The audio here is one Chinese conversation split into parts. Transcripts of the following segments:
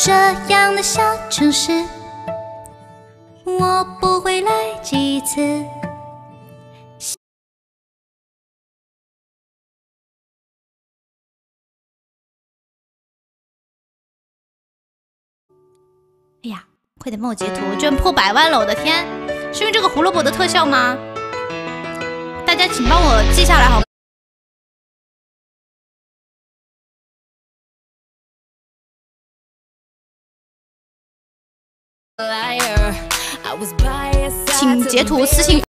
这样的小城市，我不会来几次。哎呀，快点帮我截图，居然破100万了！我的天，是因为这个胡萝卜的特效吗？大家请帮我记下来好吗？请截图私信。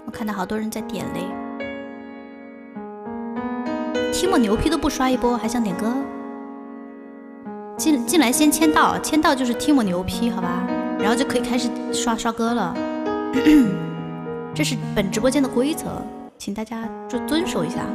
我看到好多人在点嘞。Timo 牛批都不刷一波，还想点歌？进来先签到，签到就是 Timo 牛批，好吧？然后就可以开始刷歌了。这是本直播间的规则，请大家就遵守一下。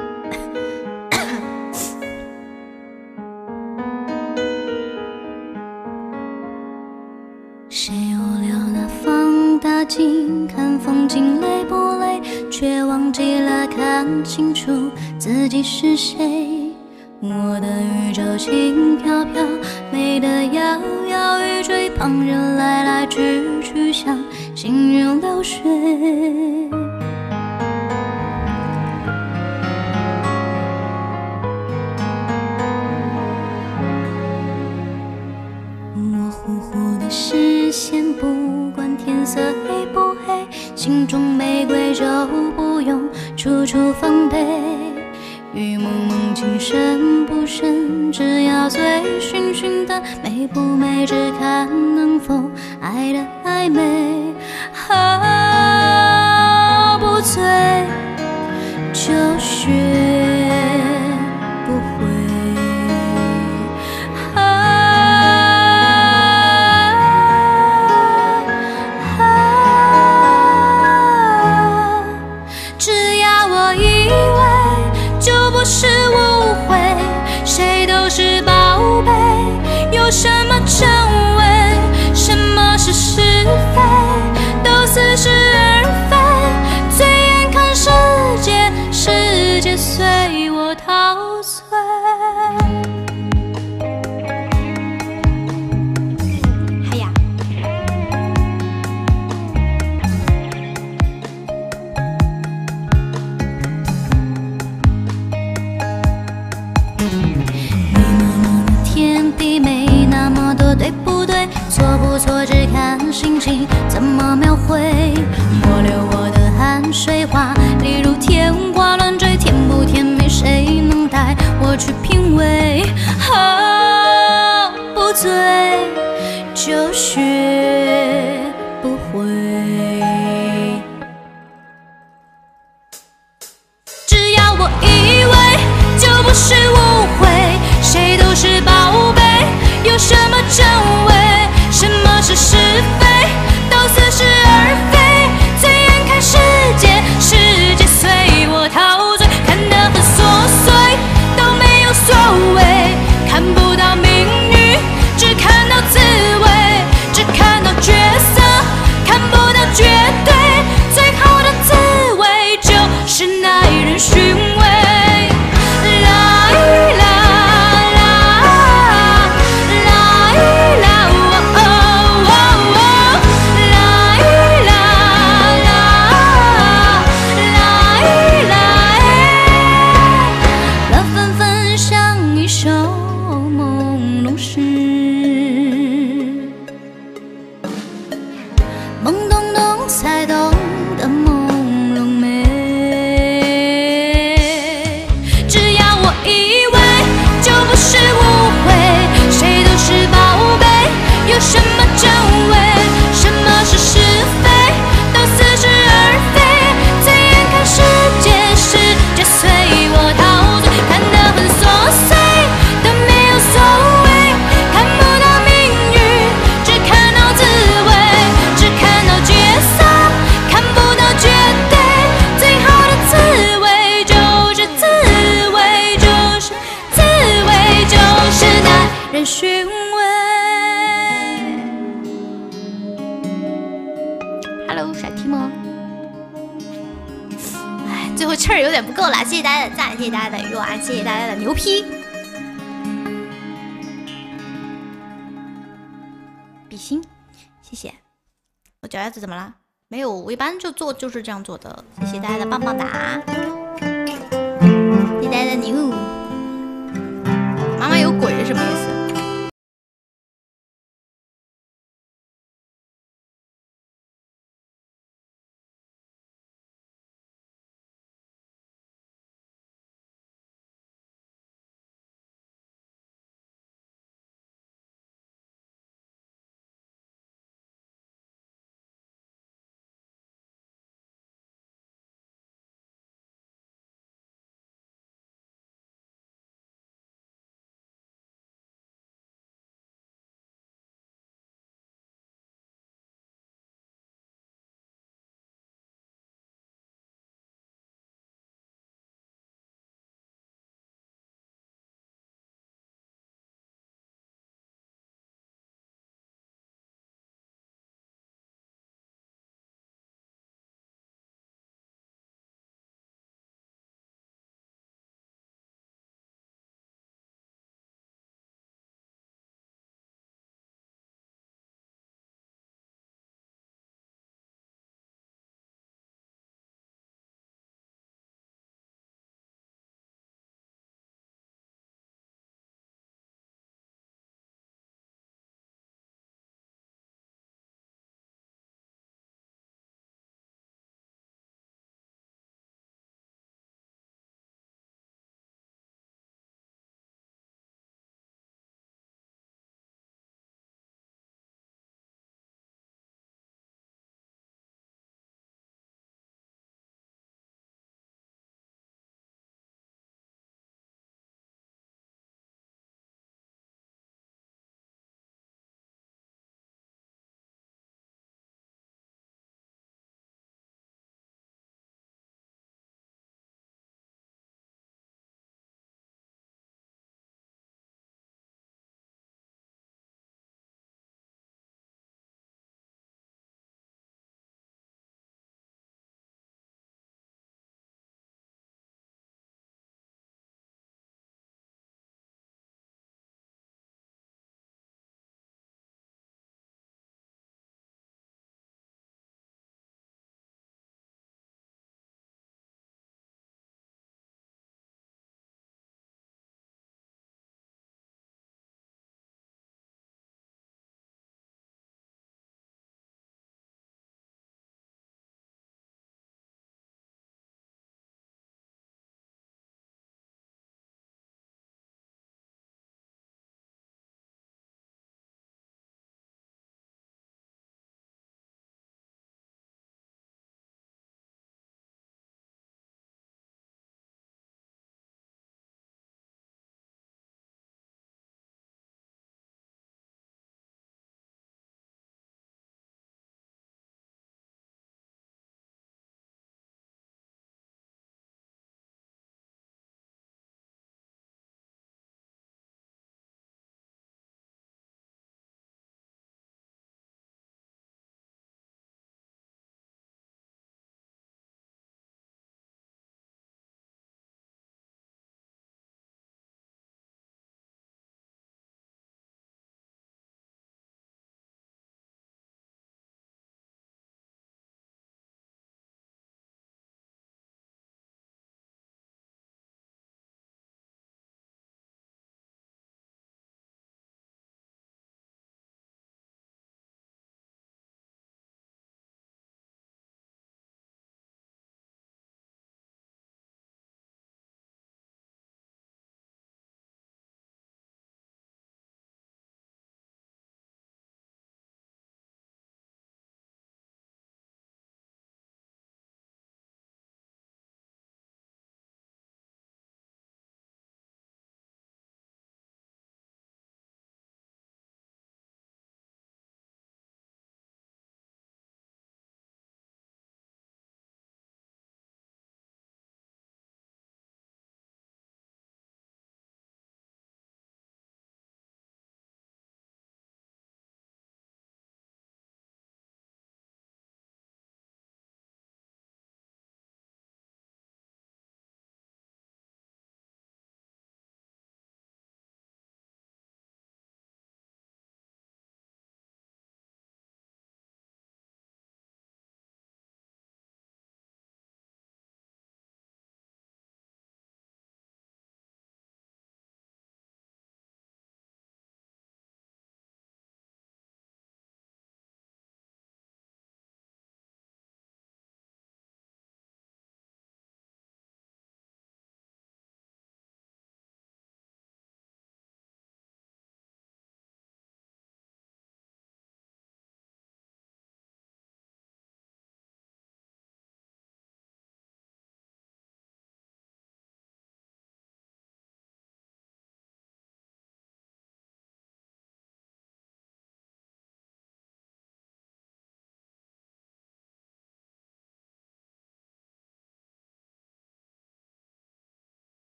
谁无聊拿放大镜看风景累不累，却忘记了看清楚自己是谁。我的宇宙轻飘飘，美得摇摇欲坠，旁人来来去去像行云流水。模糊糊的视线，不管天色黑不黑，心中玫瑰就不用处处防备。雨蒙蒙，情深不深，只要醉醺醺的，美不美，只看能否爱的暧昧。不醉就学不会。只要我以为就不是误会，谁都是宝贝，有什么真伪，什么是是非，都似是而非。醉眼看世界，世界随我陶醉。嗨呀！天地没那么多对不对，错不错只看心情怎么描绘。我流我的汗水花，例如天花乱坠，甜不甜美谁能带我去品味。不醉就学不会。只要我以为就不是误会，谁都是宝贝，有什么真伪，什么是是非，都似是而非。醉眼看世界，世界随我陶醉，看得很琐碎，都没有所谓，看不到命运，只看到滋味，只看到角色，看不到绝对，最好的滋味就是耐人寻味。懵懂懂才懂得朦胧美，只要我以为就不是误会，谁都是宝贝，有什么真伪，什么是是非，都似是而非。醉眼看世界，世界随我陶醉，看得很琐碎，都没有所谓，看不到命运，只看到滋味，只看到角色，看不到绝对，最好的滋味就是滋味，就是滋味，就是耐人寻味。Hello， 傻 Timo。哎，最后气儿有点不够了，谢谢大家的赞，谢谢大家的鱼丸，谢谢大家的牛批。比心，谢谢。我脚丫子怎么了？没有，我一般就是这样做的。谢谢大家的棒棒哒，谢谢大家的牛。妈妈有鬼是什么意思？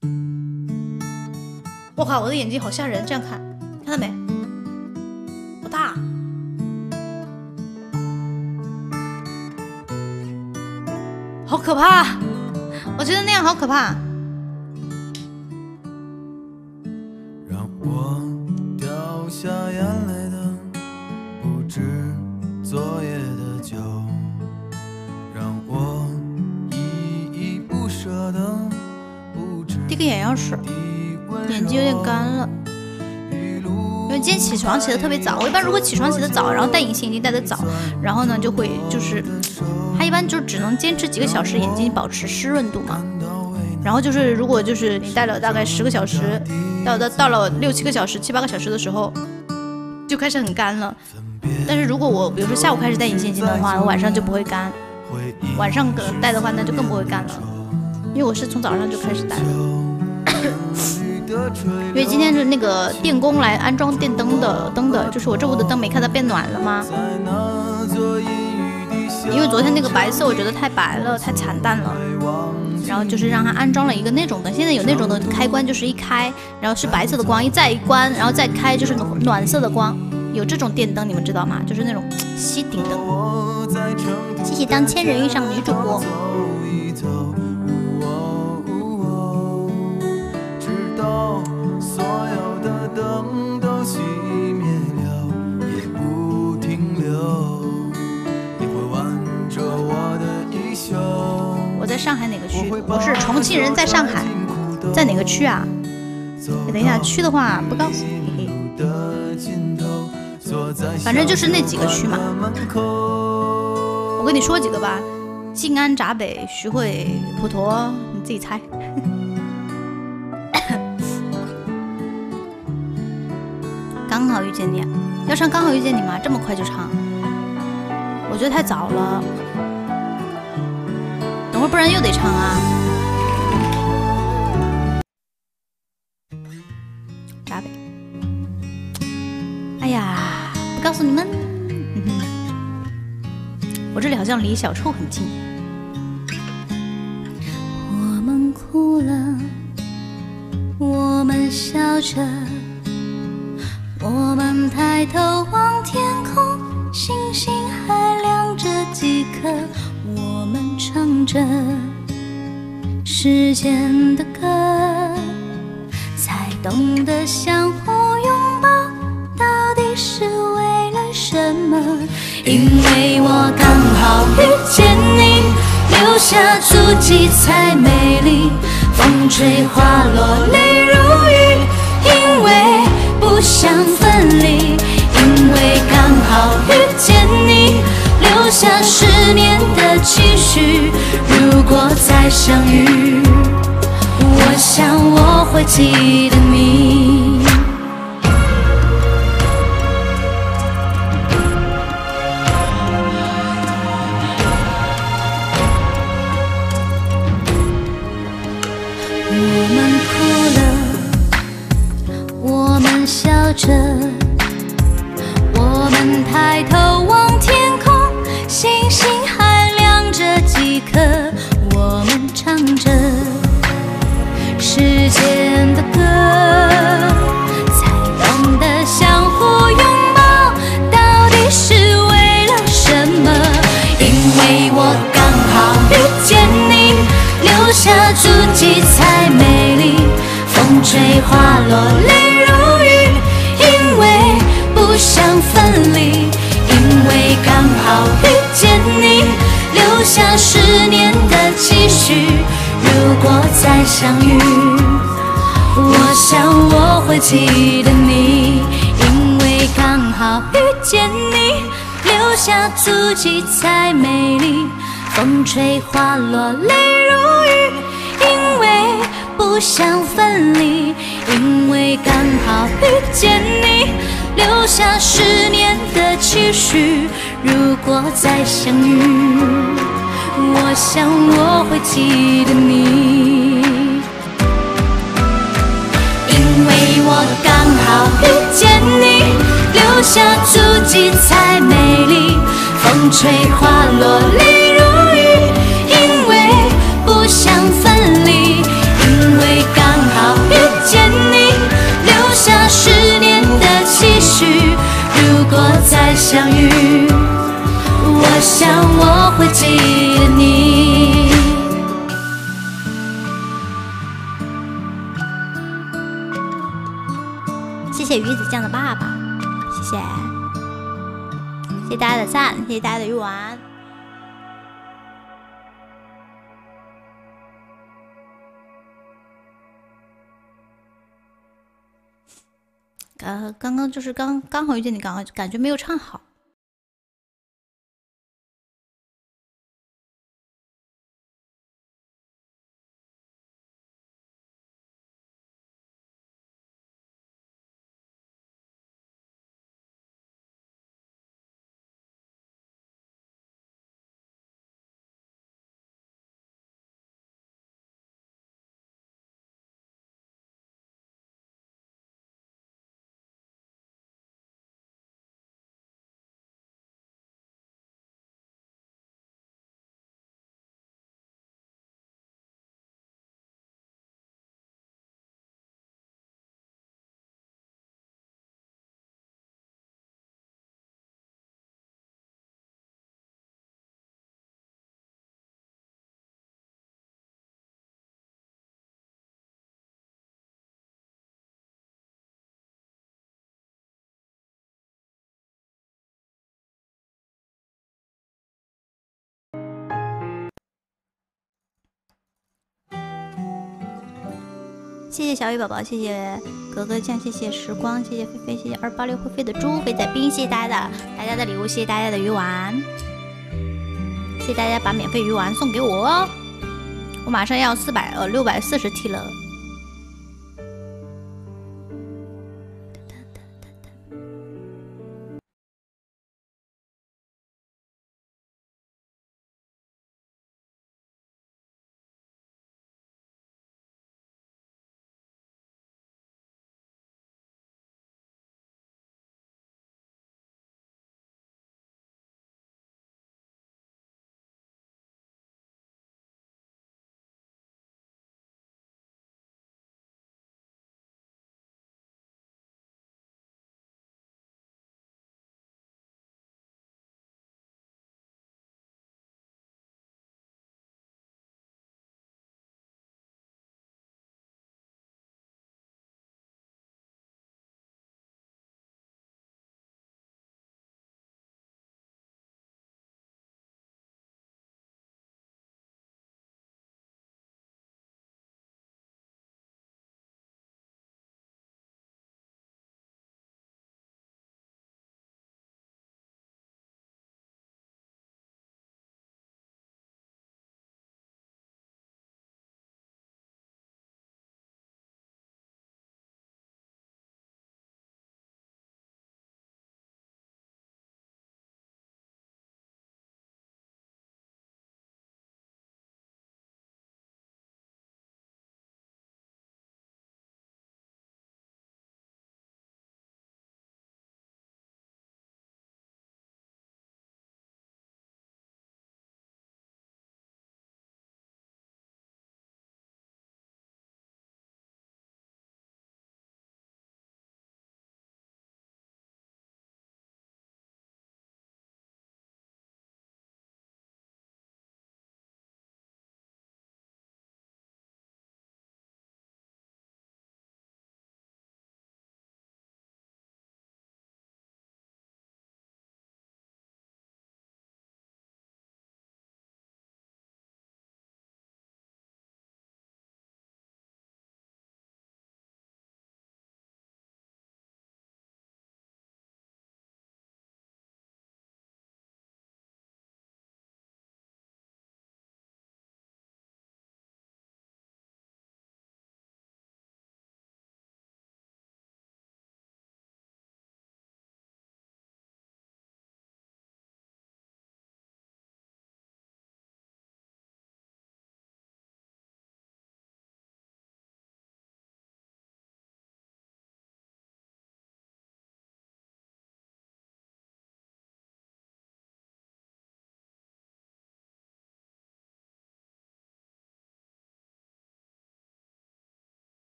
我靠，我的眼睛好吓人，这样看，看到没？好大，好可怕！我觉得那样好可怕。 让我掉下眼泪的不止昨夜的酒，让我依依不舍的不止滴个眼药水，眼睛有点干了。因为今天起床起得特别早，我一般如果起床起得早，然后戴隐形眼镜戴得早，然后呢就会就是它一般就只能坚持几个小时，眼睛保持湿润度嘛。然后就是如果就是你戴了大概10个小时，到了6、7个小时、7、8个小时的时候，就开始很干了。但是如果我比如说下午开始戴隐形眼镜的话，我晚上就不会干。晚上戴的话，那就更不会干了，因为我是从早上就开始戴了。因为今天是那个电工来安装电灯的，就是我这屋的灯没看到变暖了吗？因为昨天那个白色我觉得太白了，太惨淡了，然后就是让它安装了一个那种灯。现在有那种的开关，就是一开，然后是白色的光，再一关，然后再开就是暖色的光。有这种电灯，你们知道吗？就是那种吸顶灯。谢谢当千人遇上女主播。我在上海哪个区？我是重庆人，在上海，在哪个区啊？等一下，区的话不告诉你，反正就是那几个区嘛。我跟你说几个吧：静安、闸北、徐汇、普陀，你自己猜。刚好遇见你，要唱《刚好遇见你》吗？这么快就唱？我觉得太早了。等会儿不然又得唱啊！闸北，哎呀，不告诉你们，我这里好像离小臭很近。我们哭了，我们笑着，我们抬头望天空，星星还亮着几颗。我们唱着时间的歌，才懂得相互拥抱，到底是为了什么？因为我刚好遇见你，留下足迹才美丽，风吹花落泪如雨，因为不想分离，因为刚好遇见你，留下10年的期许，如果再相遇，我想我会记得你。我们哭了，我们笑着，我们抬头望天空，星星还亮着几颗，我们唱着时间的歌，才懂得相互拥抱，到底是为了什么？因为我刚好遇见你，留下足迹才美丽，风吹花落泪如雨，因为不想分离，因为刚好遇见你，留下10年的期许，如果再相遇，我想我会记得你，因为刚好遇见你，留下足迹才美丽，风吹花落泪如雨，因为不想分离，因为刚好遇见你，留下10年的期许，如果再相遇，我想我会记得你，因为我刚好遇见你，留下足迹才美丽，风吹花落泪如雨，因为不想分离，因为刚去。如果再相遇，我想我会记得你。谢谢鱼子酱的爸爸，谢谢，谢谢大家的赞，谢谢大家的鱼丸。刚刚就是刚好遇见你，刚刚感觉没有唱好。谢谢小雨宝宝，谢谢格格酱，谢谢时光，谢谢菲菲，谢谢286会飞的猪肥仔兵，谢谢大家的礼物，谢谢大家的鱼丸，谢谢大家把免费鱼丸送给我哦，我马上要640T 了。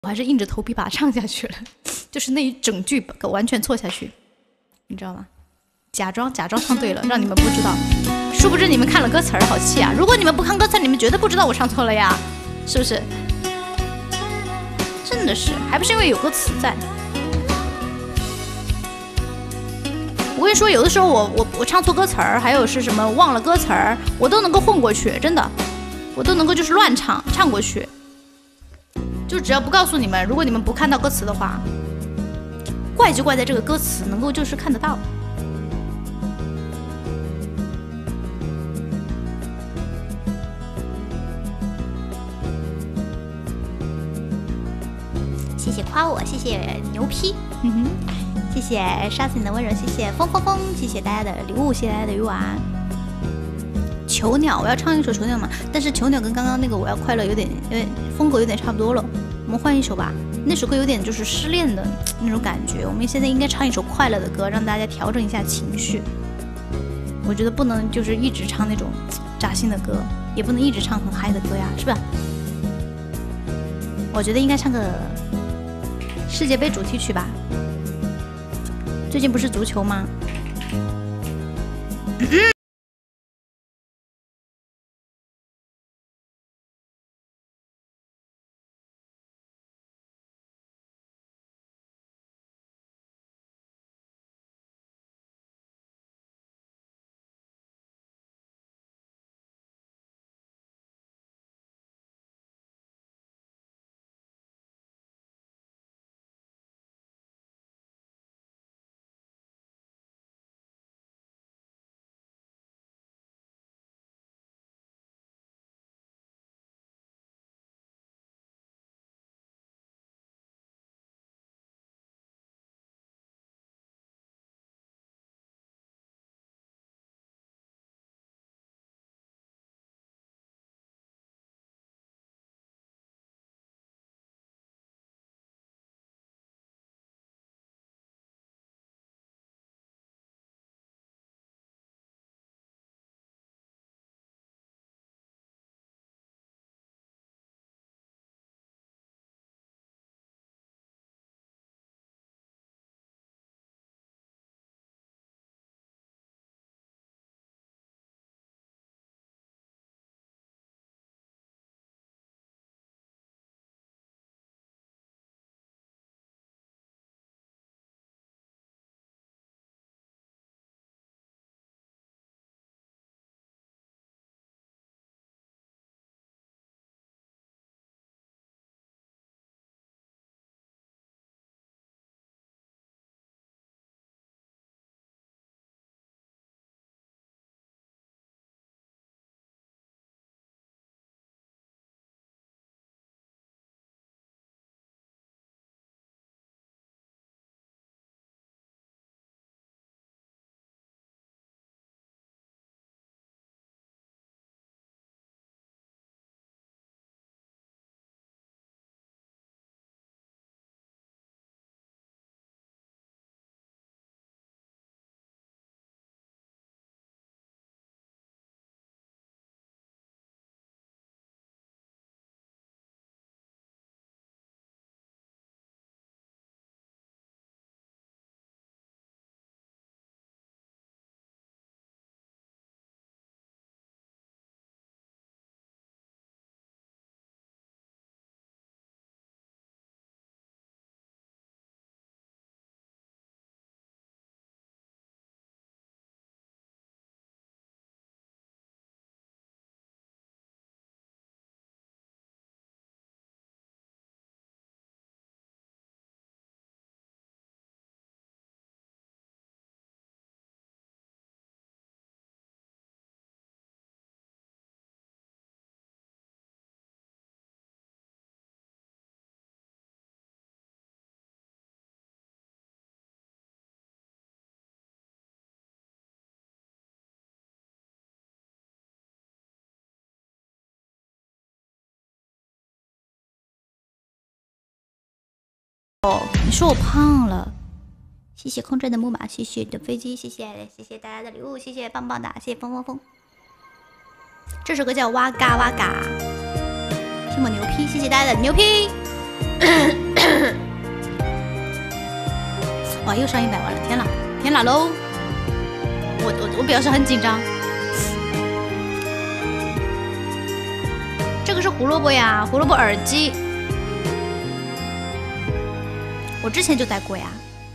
还是硬着头皮把它唱下去了，就是那一整句完全错下去，你知道吗？假装唱对了，让你们不知道，殊不知你们看了歌词儿，好气啊！如果你们不看歌词，你们绝对不知道我唱错了呀，是不是？真的是，还不是因为有歌词在。我跟你说，有的时候我唱错歌词儿，还有是什么忘了歌词儿，我都能够混过去，真的，我都能够就是乱唱过去。就只要不告诉你们，如果你们不看到歌词的话，怪就怪在这个歌词能够就是看得到。谢谢夸我，谢谢牛批，谢谢杀死你的温柔，谢谢风，谢谢大家的礼物，谢谢大家的鱼丸。囚鸟，我要唱一首囚鸟嘛，但是囚鸟跟刚刚那个我要快乐有点风格有点差不多了，我们换一首吧。那首歌有点就是失恋的那种感觉，我们现在应该唱一首快乐的歌，让大家调整一下情绪。我觉得不能就是一直唱那种扎心的歌，也不能一直唱很嗨的歌呀，是吧？我觉得应该唱个世界杯主题曲吧。最近不是足球吗？哦，你说我胖了，谢谢空中的木马，谢谢你的飞机，谢谢大家的礼物，谢谢棒棒哒，谢谢风。这首歌叫哇嘎哇嘎，听我牛批，谢谢大家的牛批。 哇，又上100万了！天哪，天哪喽！我表示很紧张。这个是胡萝卜呀，胡萝卜耳机，我之前就戴过呀。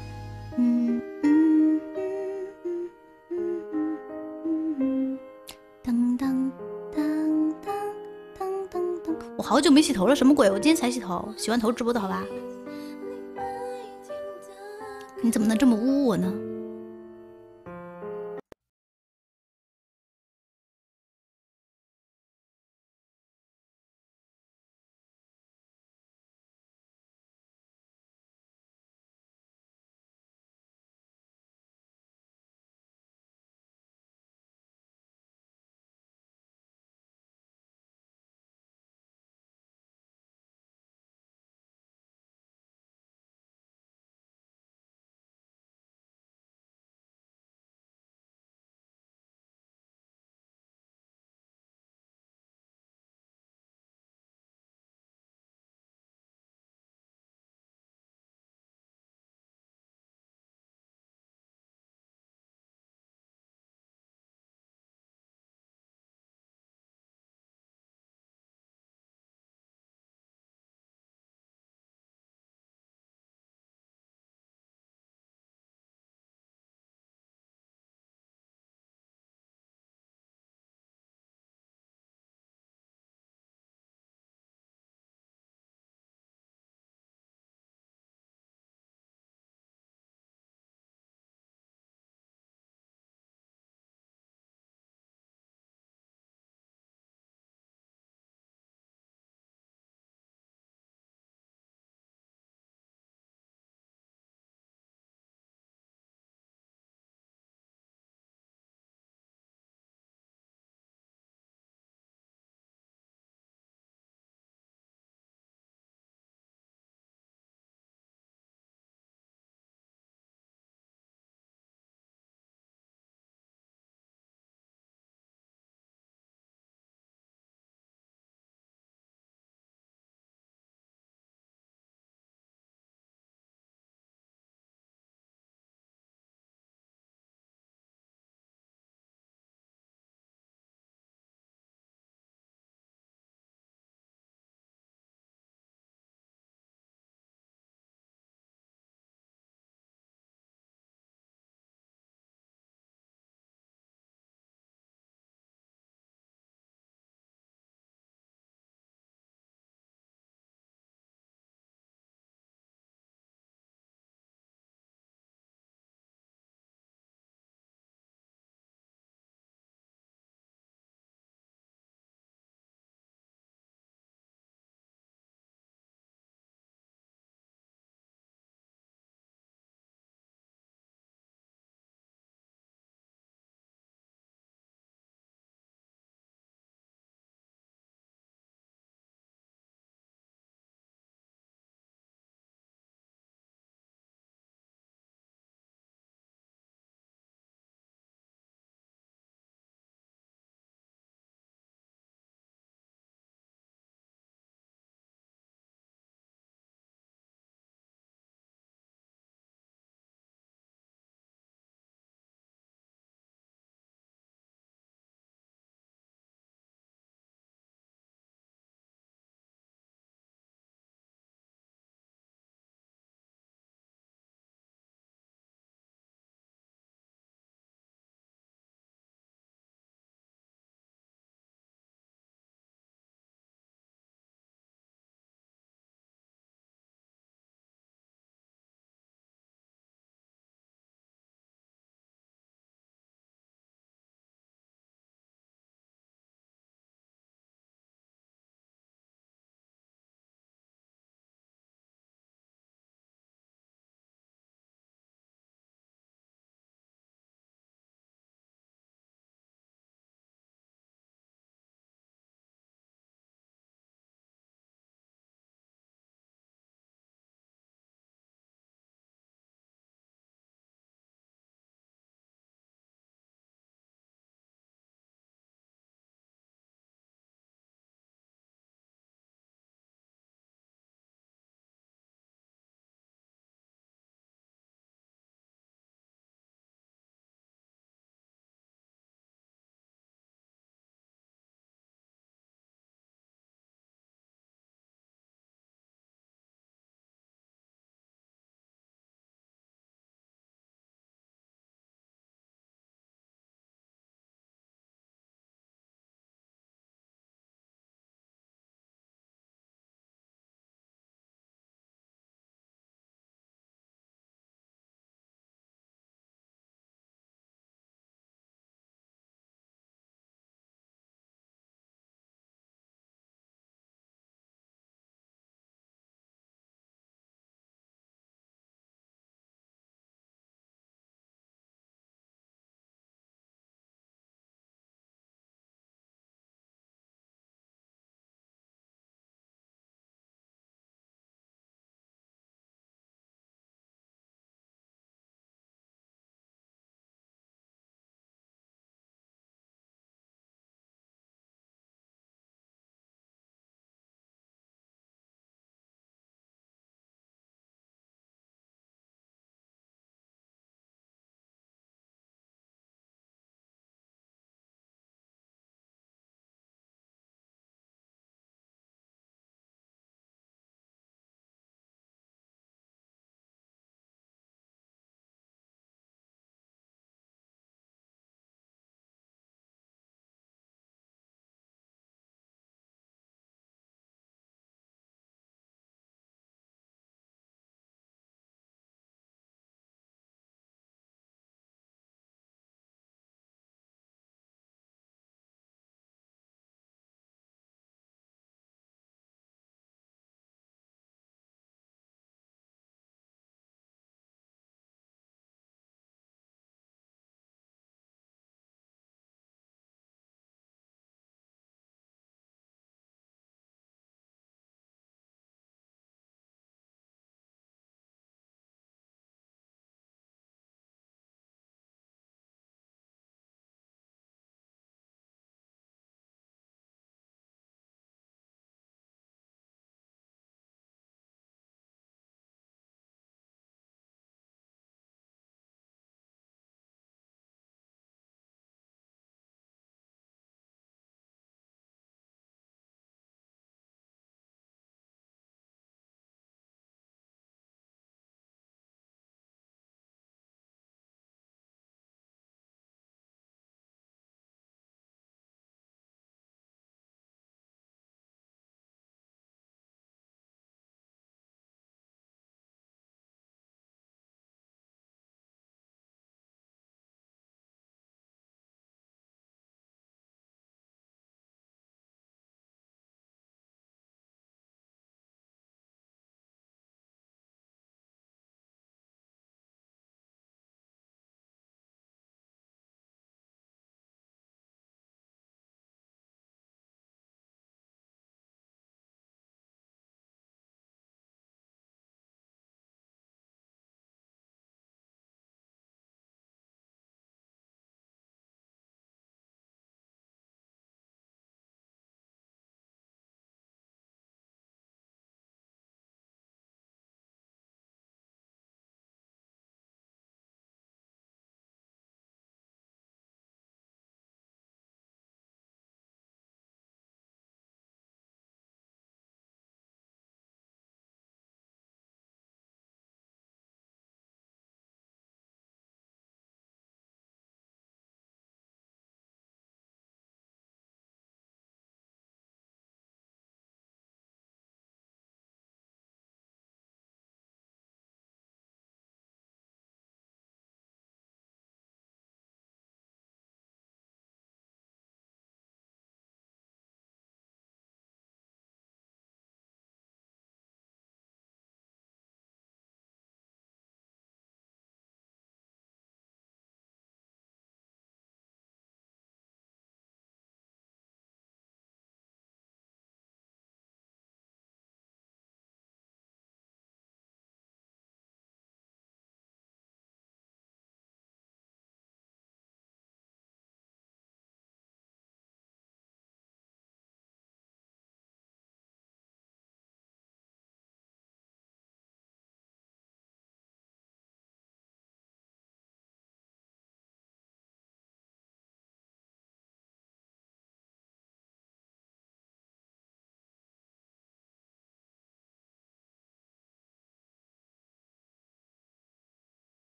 当当当当当当当！我好久没洗头了，什么鬼？我今天才洗头，洗完头直播的好吧？你怎么能这么污我呢？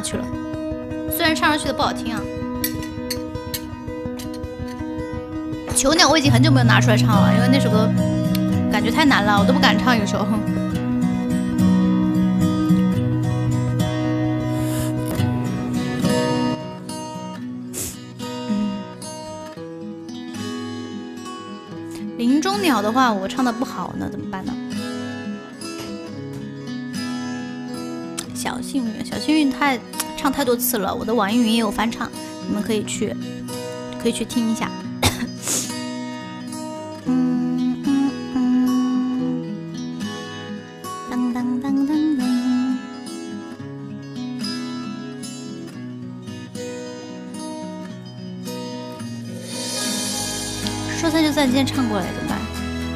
去了，虽然唱上去的不好听啊。囚鸟我已经很久没有拿出来唱了，因为那首歌感觉太难了，我都不敢唱，有时候。林中鸟的话，我唱的不好呢，怎么办呢？小幸运，小幸运唱太多次了，我的网易云也有翻唱，你们可以去听一下。当当当当当。说散就散，今天唱过了怎么办？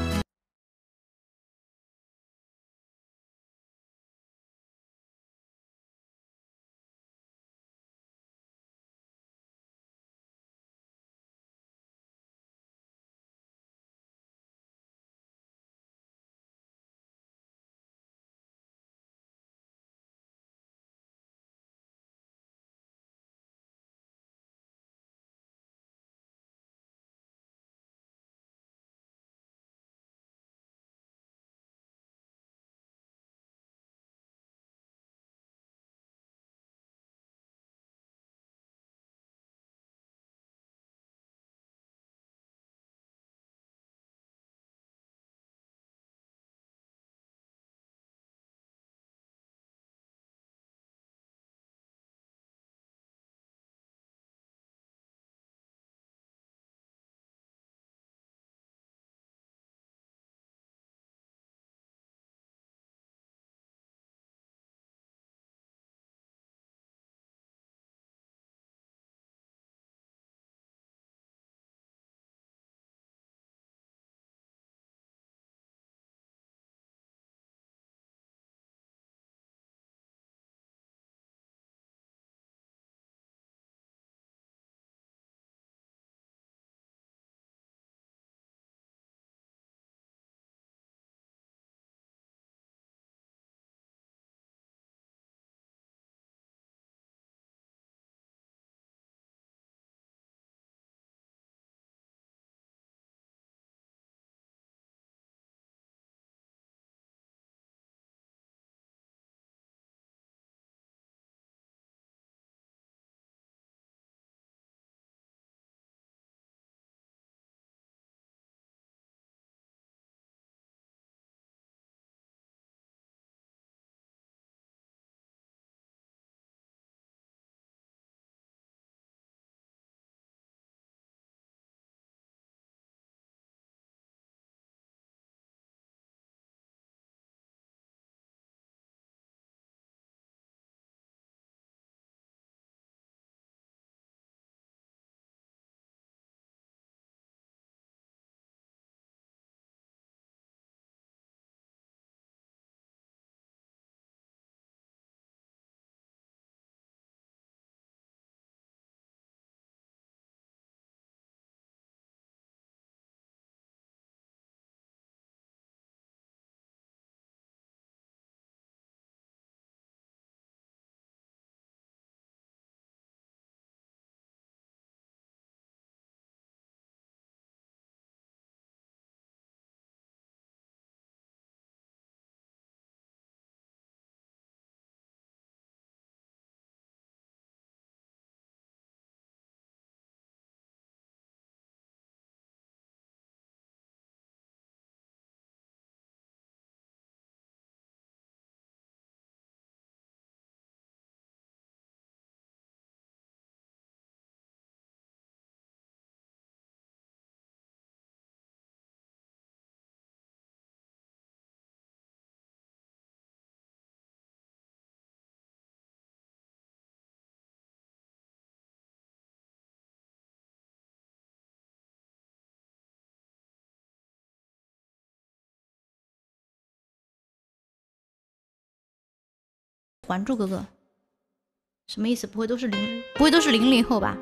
还珠格格什么意思？不会都是00后吧？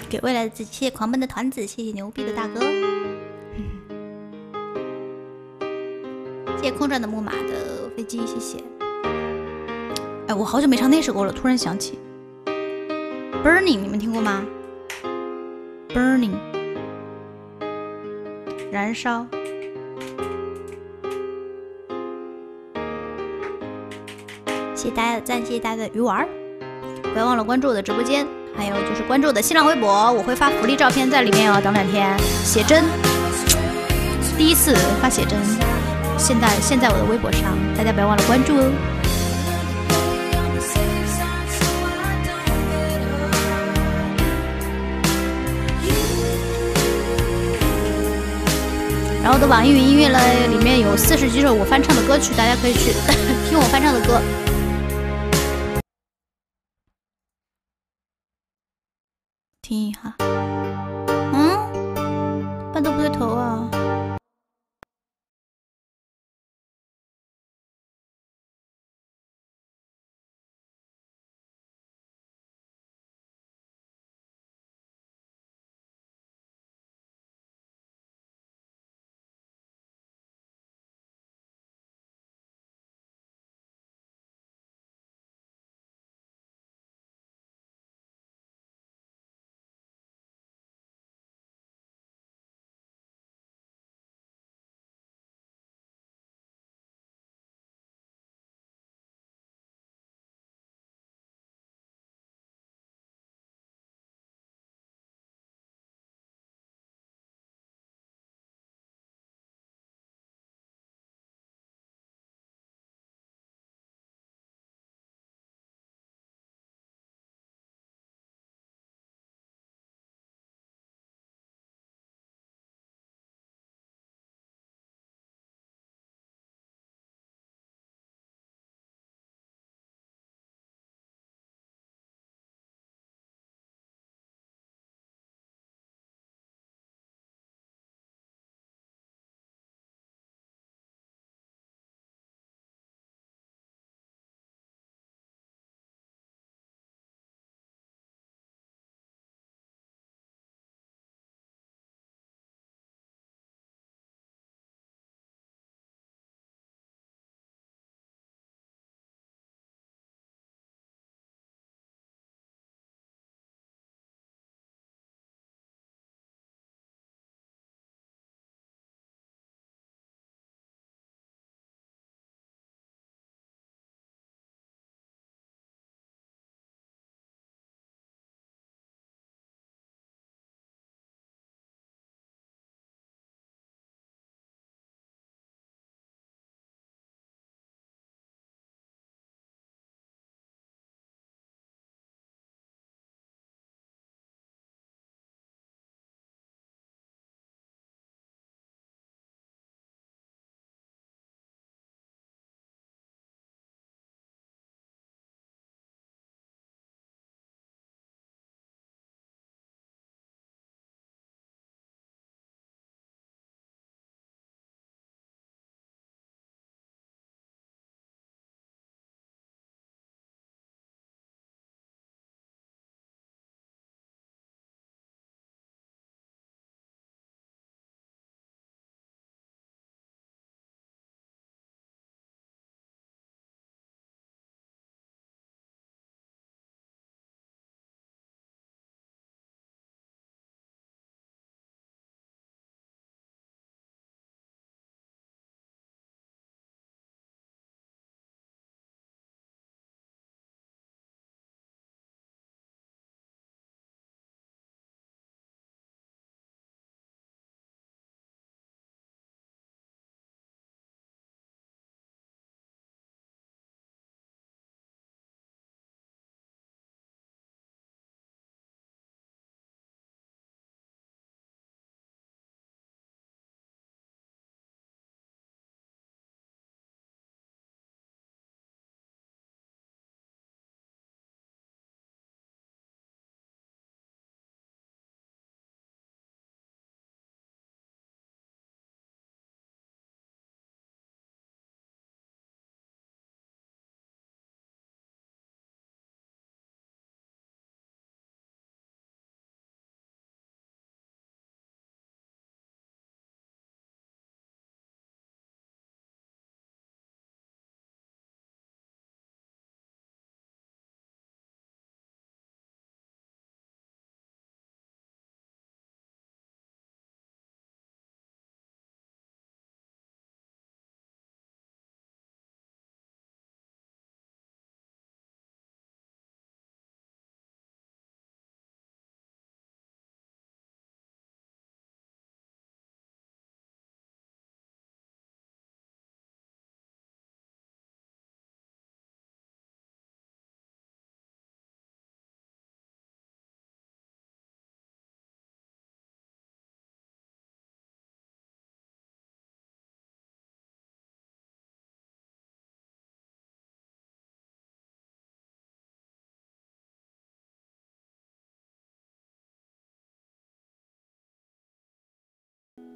给未来的自己，谢谢狂奔的团子，谢谢牛逼的大哥，谢谢空转的木马的飞机，谢谢。哎，我好久没唱那首歌了，突然想起，Burning， 你们听过吗 ？Burning， 燃烧。谢谢大家的赞，谢谢大家的鱼丸，不要忘了关注我的直播间，还有就是关注我的新浪微博，我会发福利照片在里面哦。等2天，写真，第1次发写真，现在我的微博上，大家不要忘了关注哦。然后我的网易云音乐呢，里面有40几首我翻唱的歌曲，大家可以去听我翻唱的歌。听一下，半都不对头啊。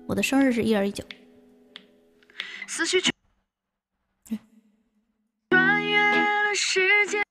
我的生日是1/19。 思绪穿越了时间。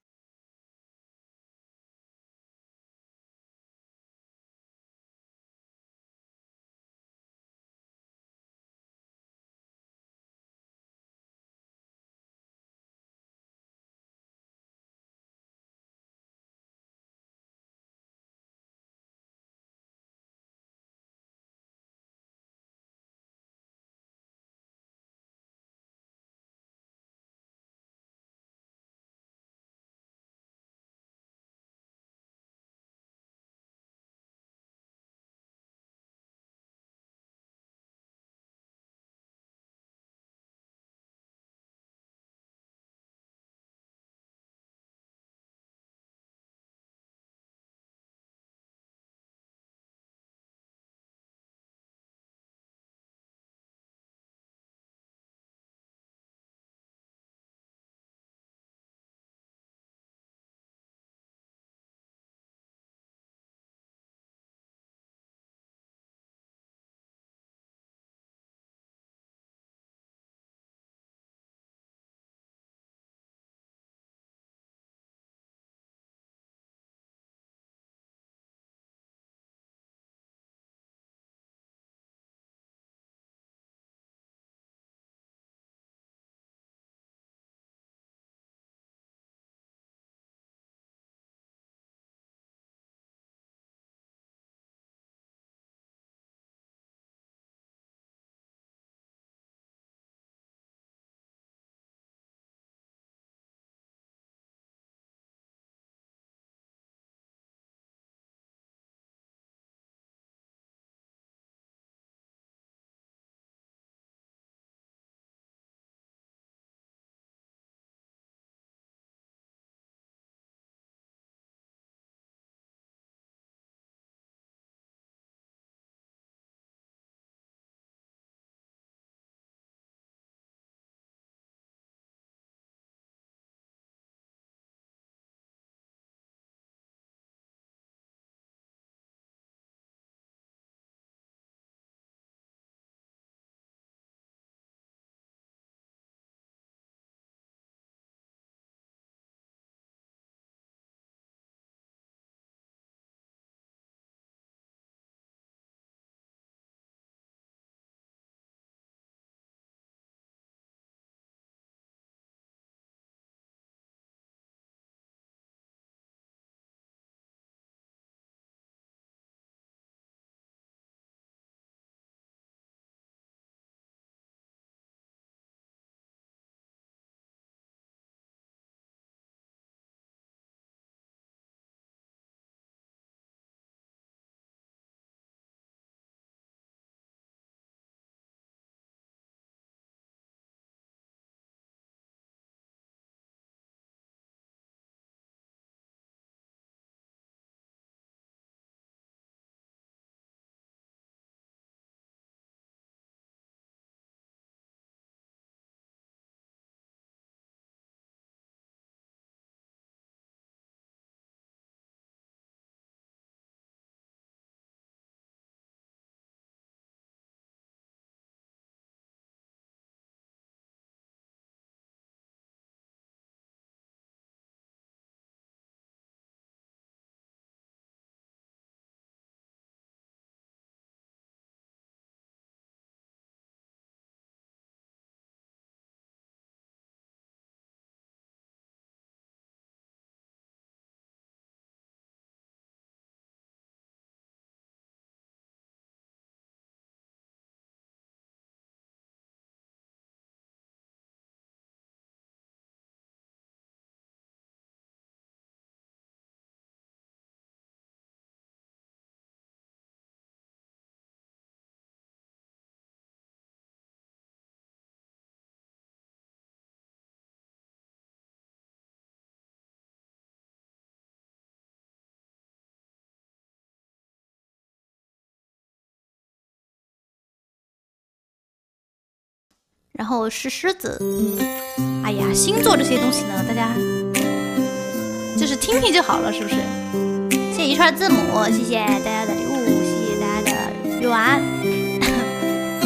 然后是狮子。哎呀，星座这些东西呢，大家就是听听就好了，是不是？谢谢一串字母，谢谢大家的礼物，谢谢大家的鱼丸。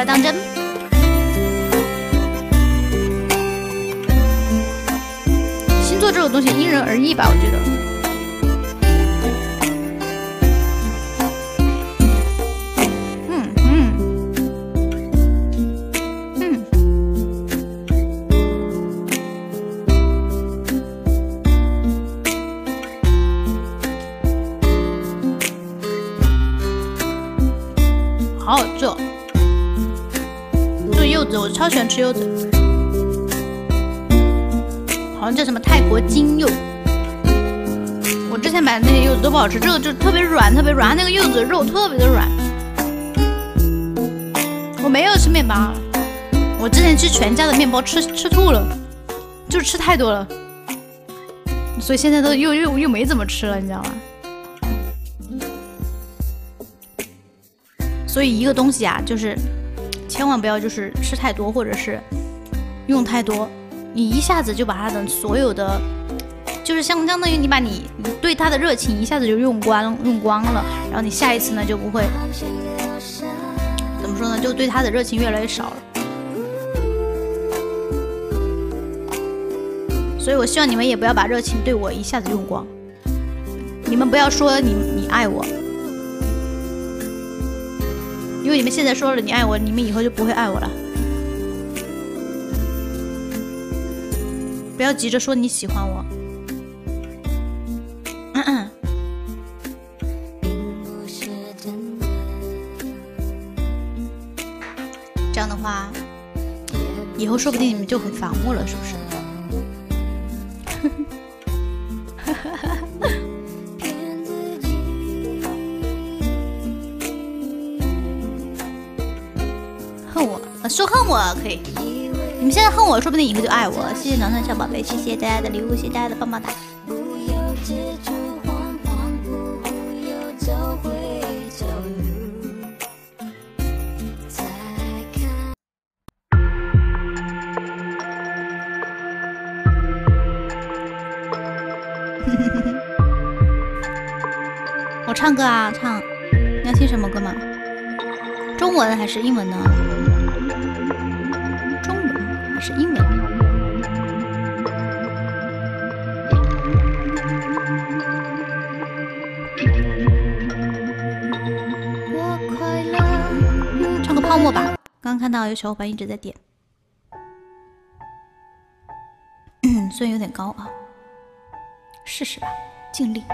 要当真。星座这种东西因人而异吧，我觉得。好好吃哦！这柚子我超喜欢吃柚子，好像叫什么泰国金柚。我之前买的那些柚子都不好吃，这个就特别软，特别软，那个柚子肉特别的软。我没有吃面包，我之前吃全家的面包吃吐了，就是吃太多了，所以现在都又没怎么吃了，你知道吗？所以一个东西啊，就是千万不要就是吃太多，或者是用太多，你一下子就把它的所有的，就是相当于你把你对它的热情一下子就用光了，然后你下一次呢就不会怎么说呢，就对它的热情越来越少了。所以我希望你们也不要把热情对我一下子用光，你们不要说你爱我。因为你们现在说了你爱我，你们以后就不会爱我了。不要急着说你喜欢我。这样的话，以后说不定你们就很烦我了，是不是？说恨我可以，你们现在恨我，说不定以后就爱我。谢谢暖暖小宝贝，谢谢大家的礼物，谢谢大家的棒棒糖。我唱歌啊，唱，你要听什么歌吗？中文还是英文呢？中文还是英文？唱个泡沫吧。刚刚看到有小伙伴一直在点，虽然有点高啊，试试吧，尽力。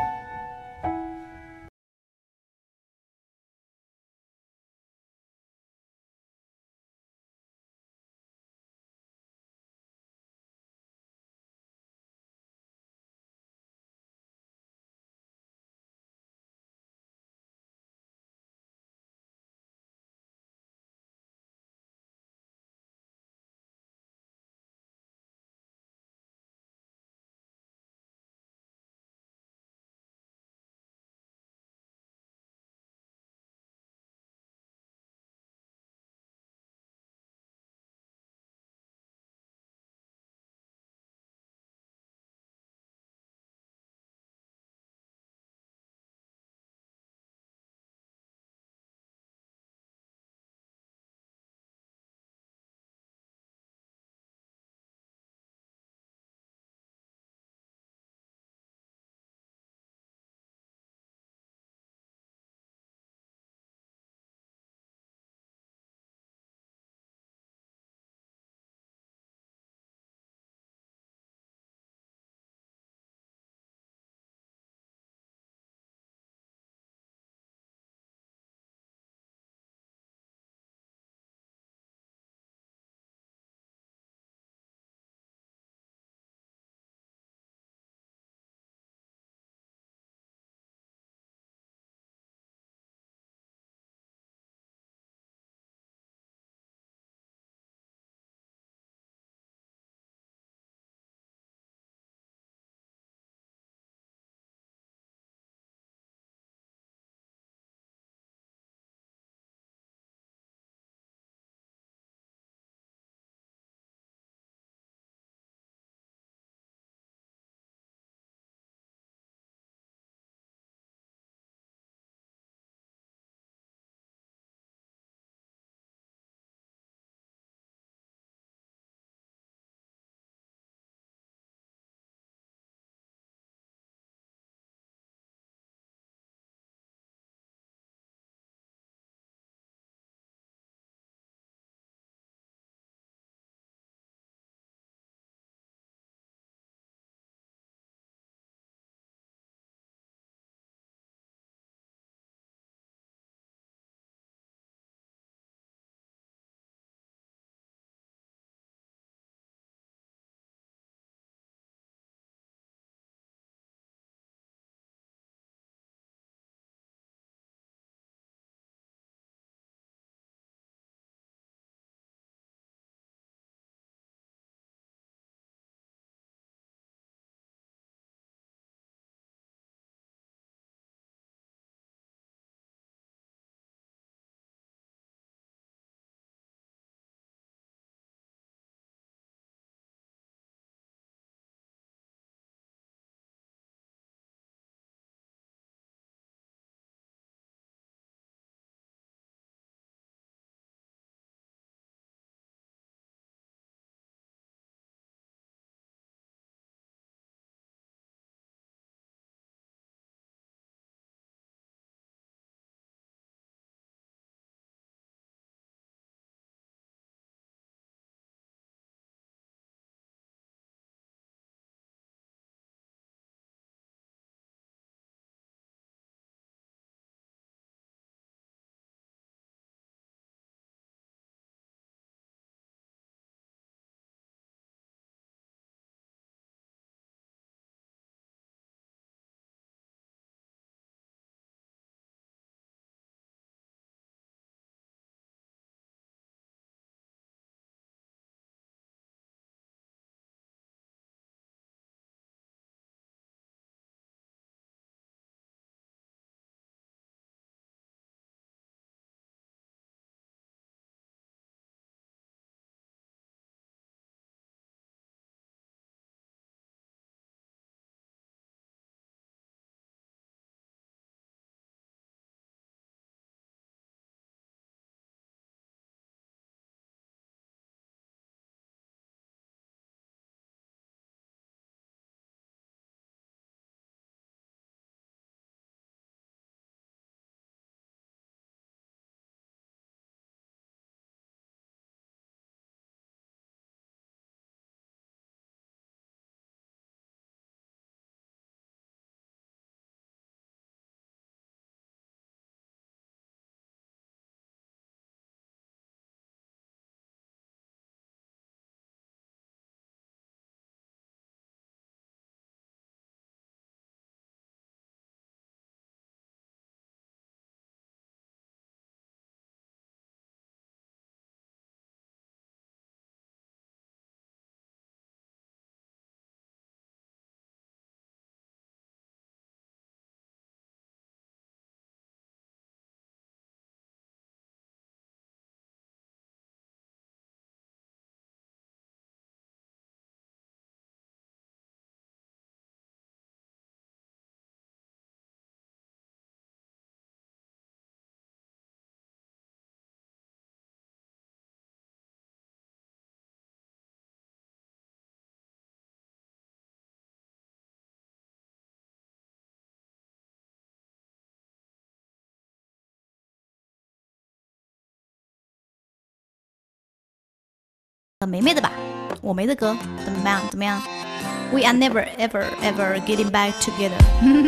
梅梅的吧，我梅的歌怎么样？怎么样 ？We are never ever ever getting back together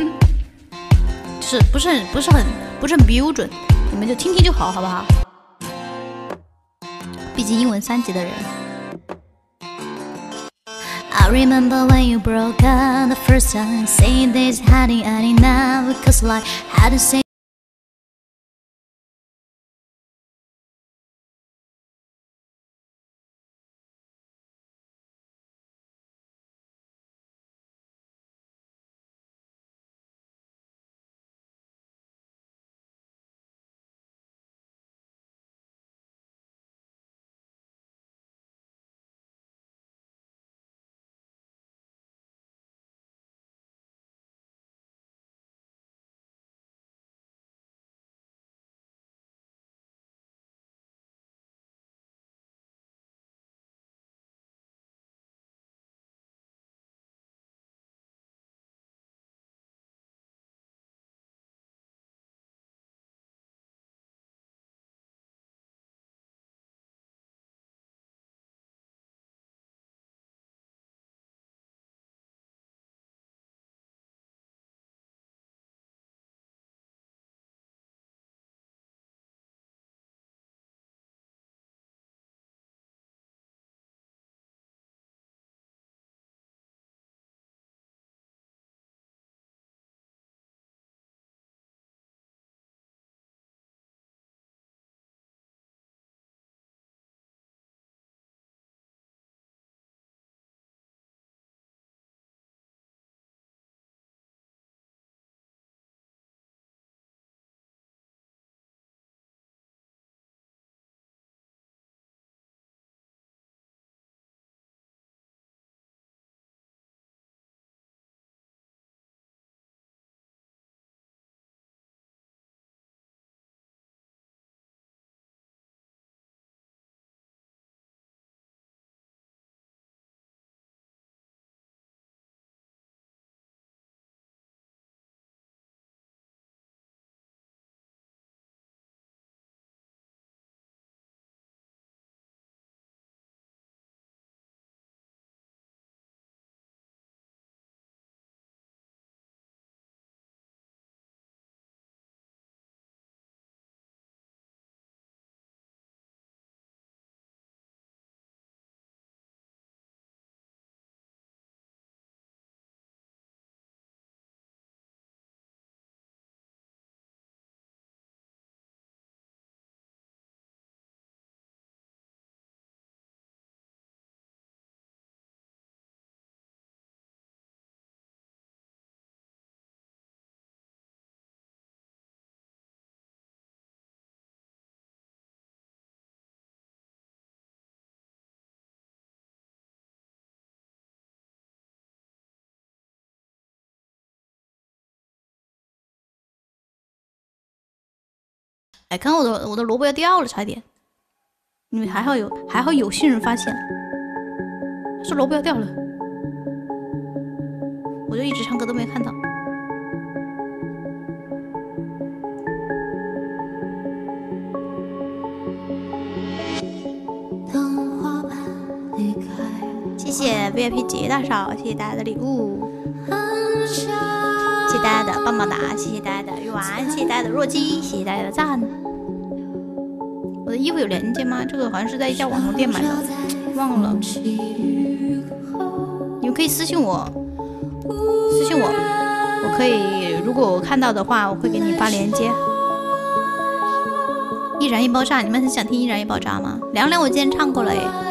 就是不是很标准，你们就听听就好，好不好？毕竟英文3级的人。I remember when you broke up the first time, saying this hadn't had enough, cause like had to say.哎，看我的萝卜要掉了，差点。你们还好有幸人发现，说萝卜要掉了，我就一直唱歌都没看到。谢谢 VIP 杰大少，谢谢大家的礼物，谢谢大家的棒棒哒，谢谢大家的鱼丸，谢谢大家的弱鸡，谢谢大家的赞。我的衣服有链接吗？这个好像是在一家网红店买的，忘了。你们可以私信我，我可以，如果我看到的话，我会给你发链接。易燃易爆炸，你们很想听易燃易爆炸吗？凉凉，我今天唱过了耶。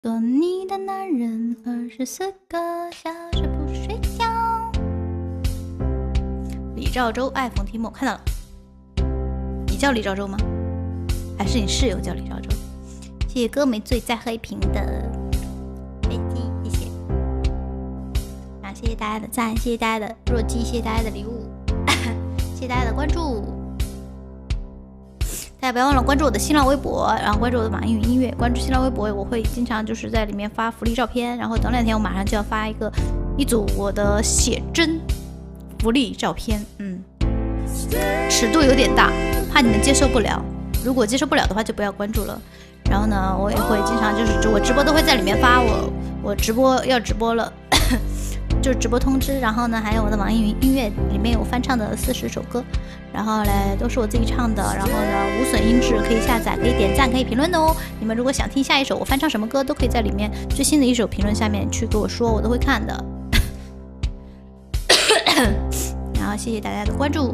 做你的男人24个小时不睡觉。李兆洲爱冯提莫看到了，你叫李兆洲吗？还是你室友叫李兆洲？谢谢歌没醉再喝一瓶的飞机，谢谢。啊，谢谢大家的赞，谢谢大家的弱鸡，谢谢大家的礼物，谢谢大家的关注。大家不要忘了关注我的新浪微博，然后关注我的网易云音乐。关注新浪微博，我会经常就是在里面发福利照片。然后等2天我马上就要发一组我的写真福利照片，尺度有点大，怕你们接受不了。如果接受不了的话，就不要关注了。然后呢，我也会经常就是我直播都会在里面发我直播要直播了。就是直播通知，然后呢，还有我的网易云音乐里面有翻唱的40首歌，然后嘞都是我自己唱的，然后呢无损音质，可以下载，可以点赞，可以评论哦。你们如果想听下一首我翻唱什么歌，都可以在里面最新的一首评论下面去给我说，我都会看的。然后谢谢大家的关注。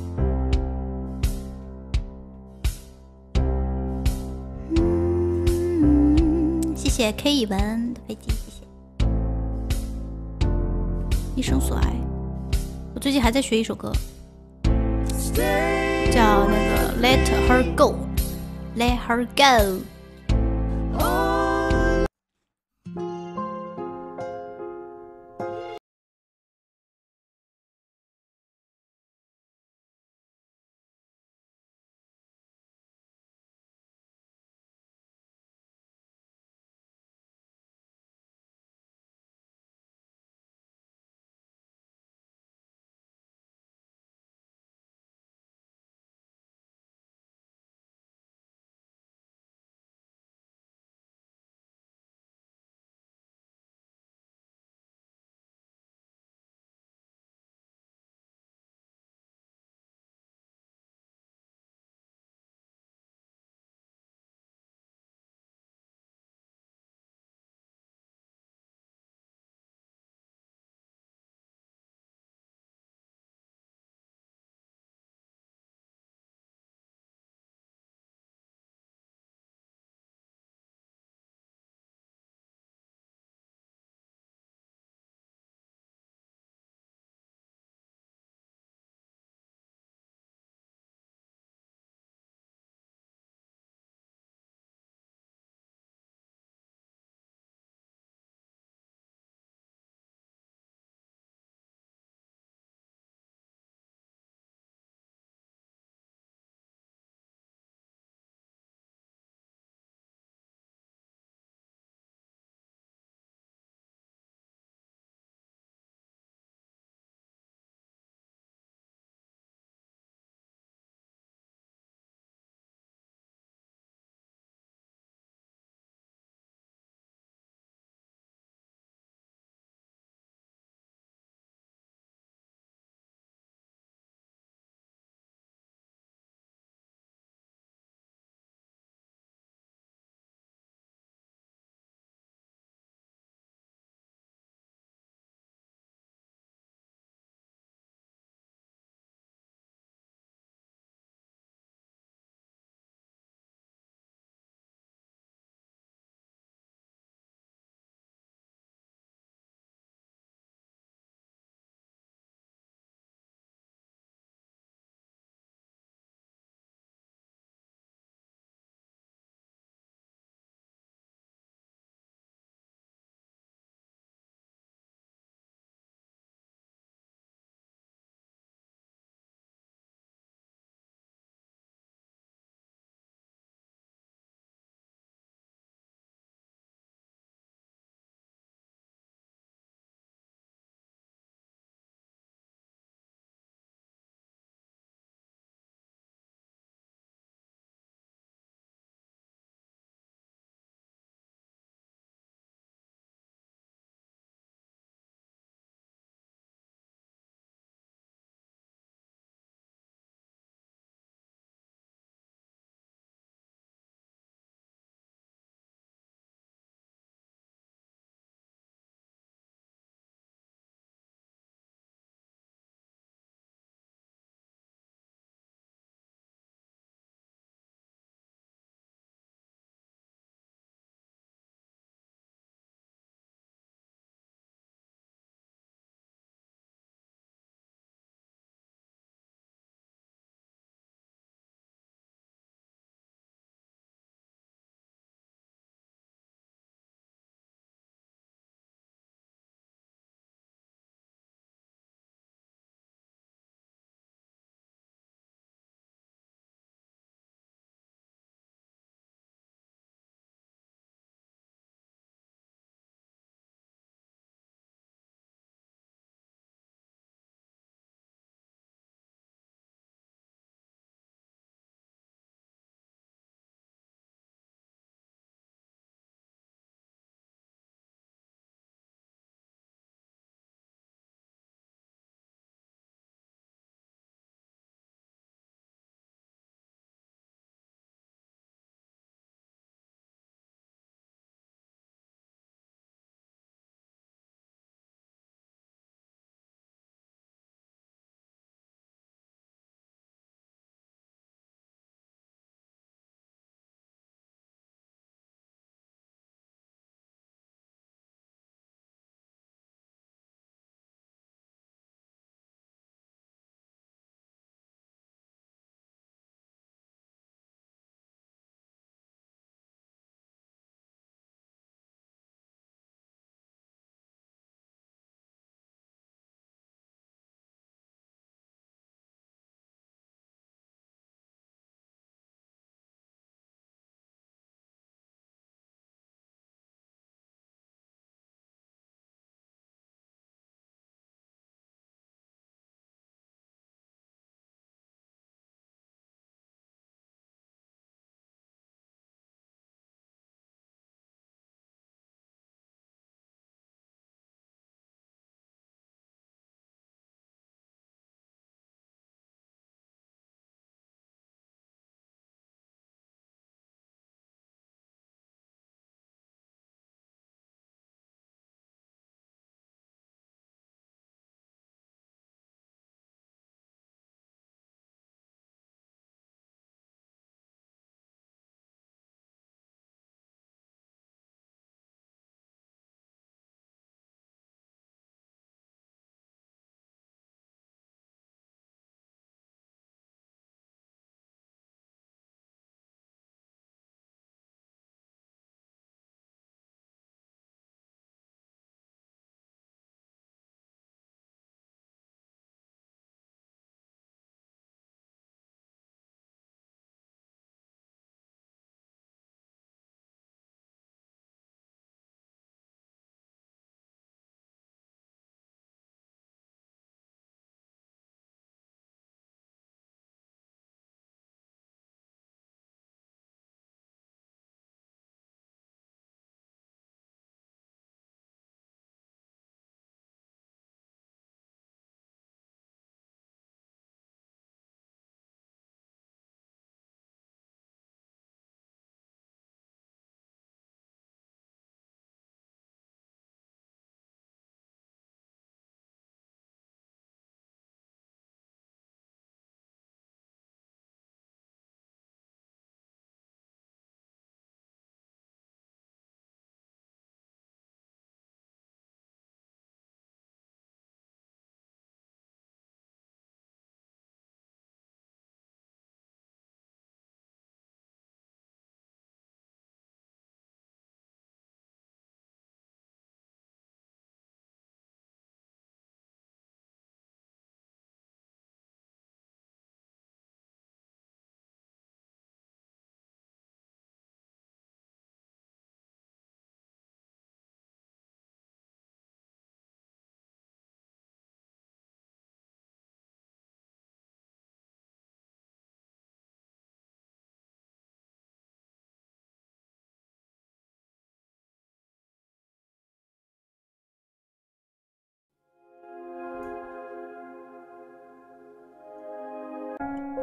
谢谢 K 一文的飞机，谢谢。一生所爱，我最近还在学一首歌，叫那个 Let Her Go，Let Her Go。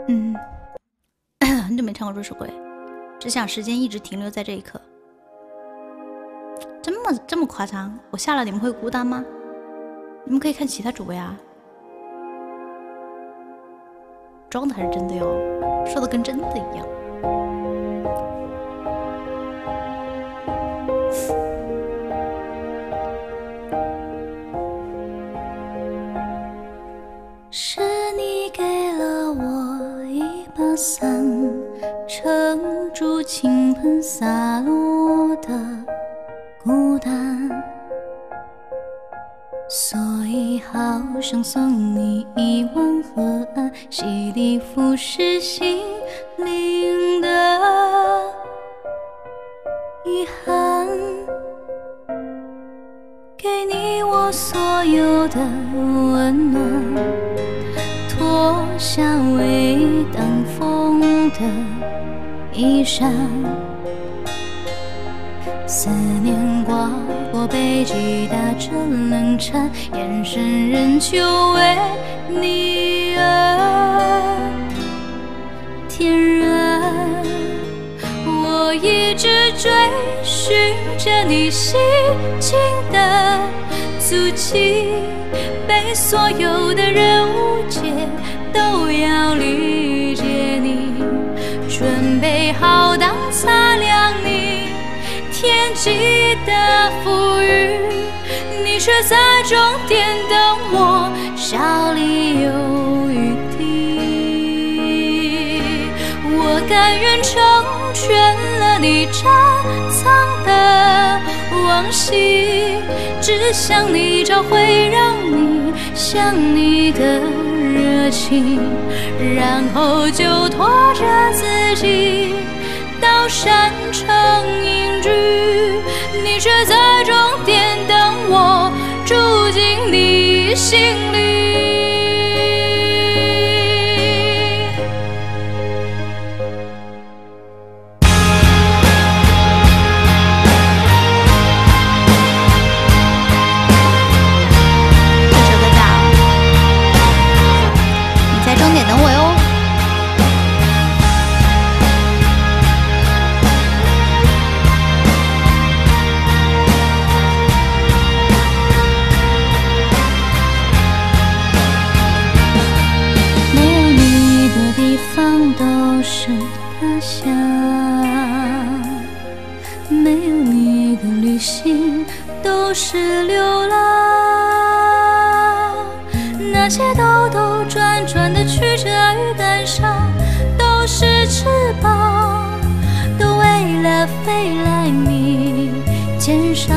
很久没唱过这首歌，只想时间一直停留在这一刻。这么夸张？我下了你们会孤单吗？你们可以看其他主播呀。装的还是真的哟，说的跟真的一样。 是你给了我一把伞，撑住倾盆洒落的孤单，所以好想送你一碗河岸，洗涤腐蚀心灵的遗憾，给你我所有的温暖，脱下微淡风的衣衫，思念刮过背脊，打着冷颤，眼神仍旧为你而天然。我一直追寻着你心情的足迹，被所有的人误解，都要理解你，准备好当擦亮你天际的浮云，你却在终点等我，笑里有余地。我甘愿成全了你珍藏的往昔，只想你找回让你想你的热情，然后就拖着自己到山城隐居，你却在终点等我，住进你心里。 终点等我哟。 没有你的地方都是他乡，没有你的旅行都是流浪，那些兜兜转转的曲折与感伤，都是翅膀，都为了飞来你肩上。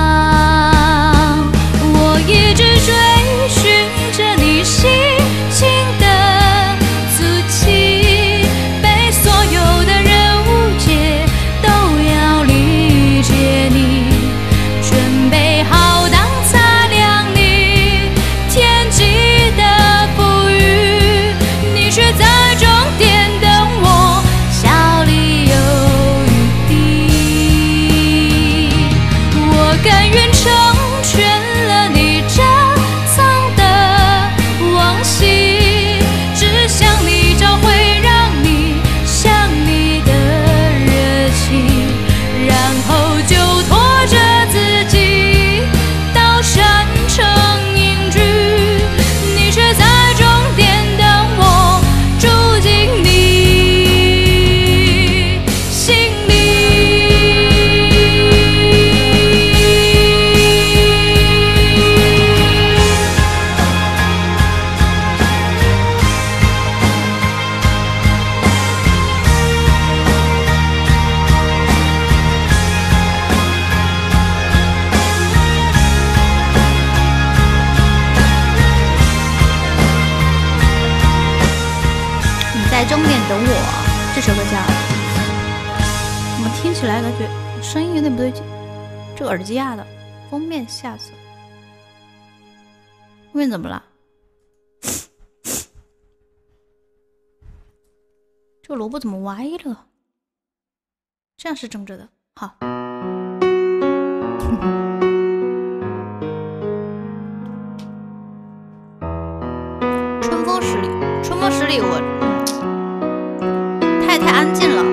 我一直追寻着你心情的足迹，被所有的人误解，都要理解你，准备好当擦亮你天际的浮云，你却在终点等我，笑里有余地。我甘愿成全了你珍藏的往昔，只想你找回让你想你的热情，然后就拖着自己到山城隐居，你却在终点等我，住进你心里。 你在终点等我，这首歌叫……怎么听起来感觉声音有点不对劲？这个耳机压的，封面吓死了。封面怎么了？这个萝卜怎么歪了？这样是正着的。好。春风十里，春风十里我， 太安静了。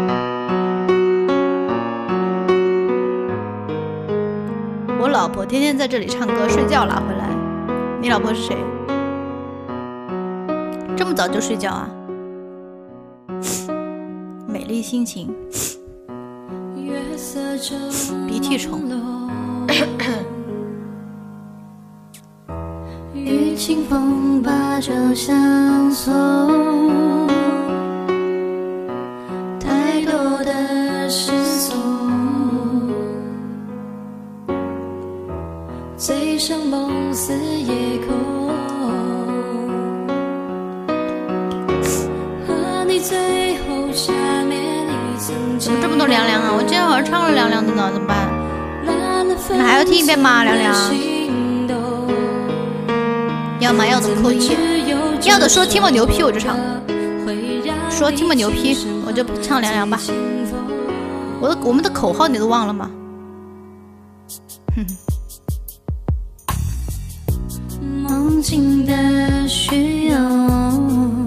我老婆天天在这里唱歌睡觉拉回来。你老婆是谁？这么早就睡觉啊？美丽心情。鼻涕虫。与清风把酒相送，太多的失踪，醉生梦死夜空，和你最后缠绵一层。怎么这么多凉凉啊？我今天晚上唱了凉凉的呢，怎么办？那还要听一遍吗？凉凉。要吗？要的扣一，要的说听我牛批我就唱，说听我牛批我就唱凉凉吧。我们的口号你都忘了吗？梦境的虚荣。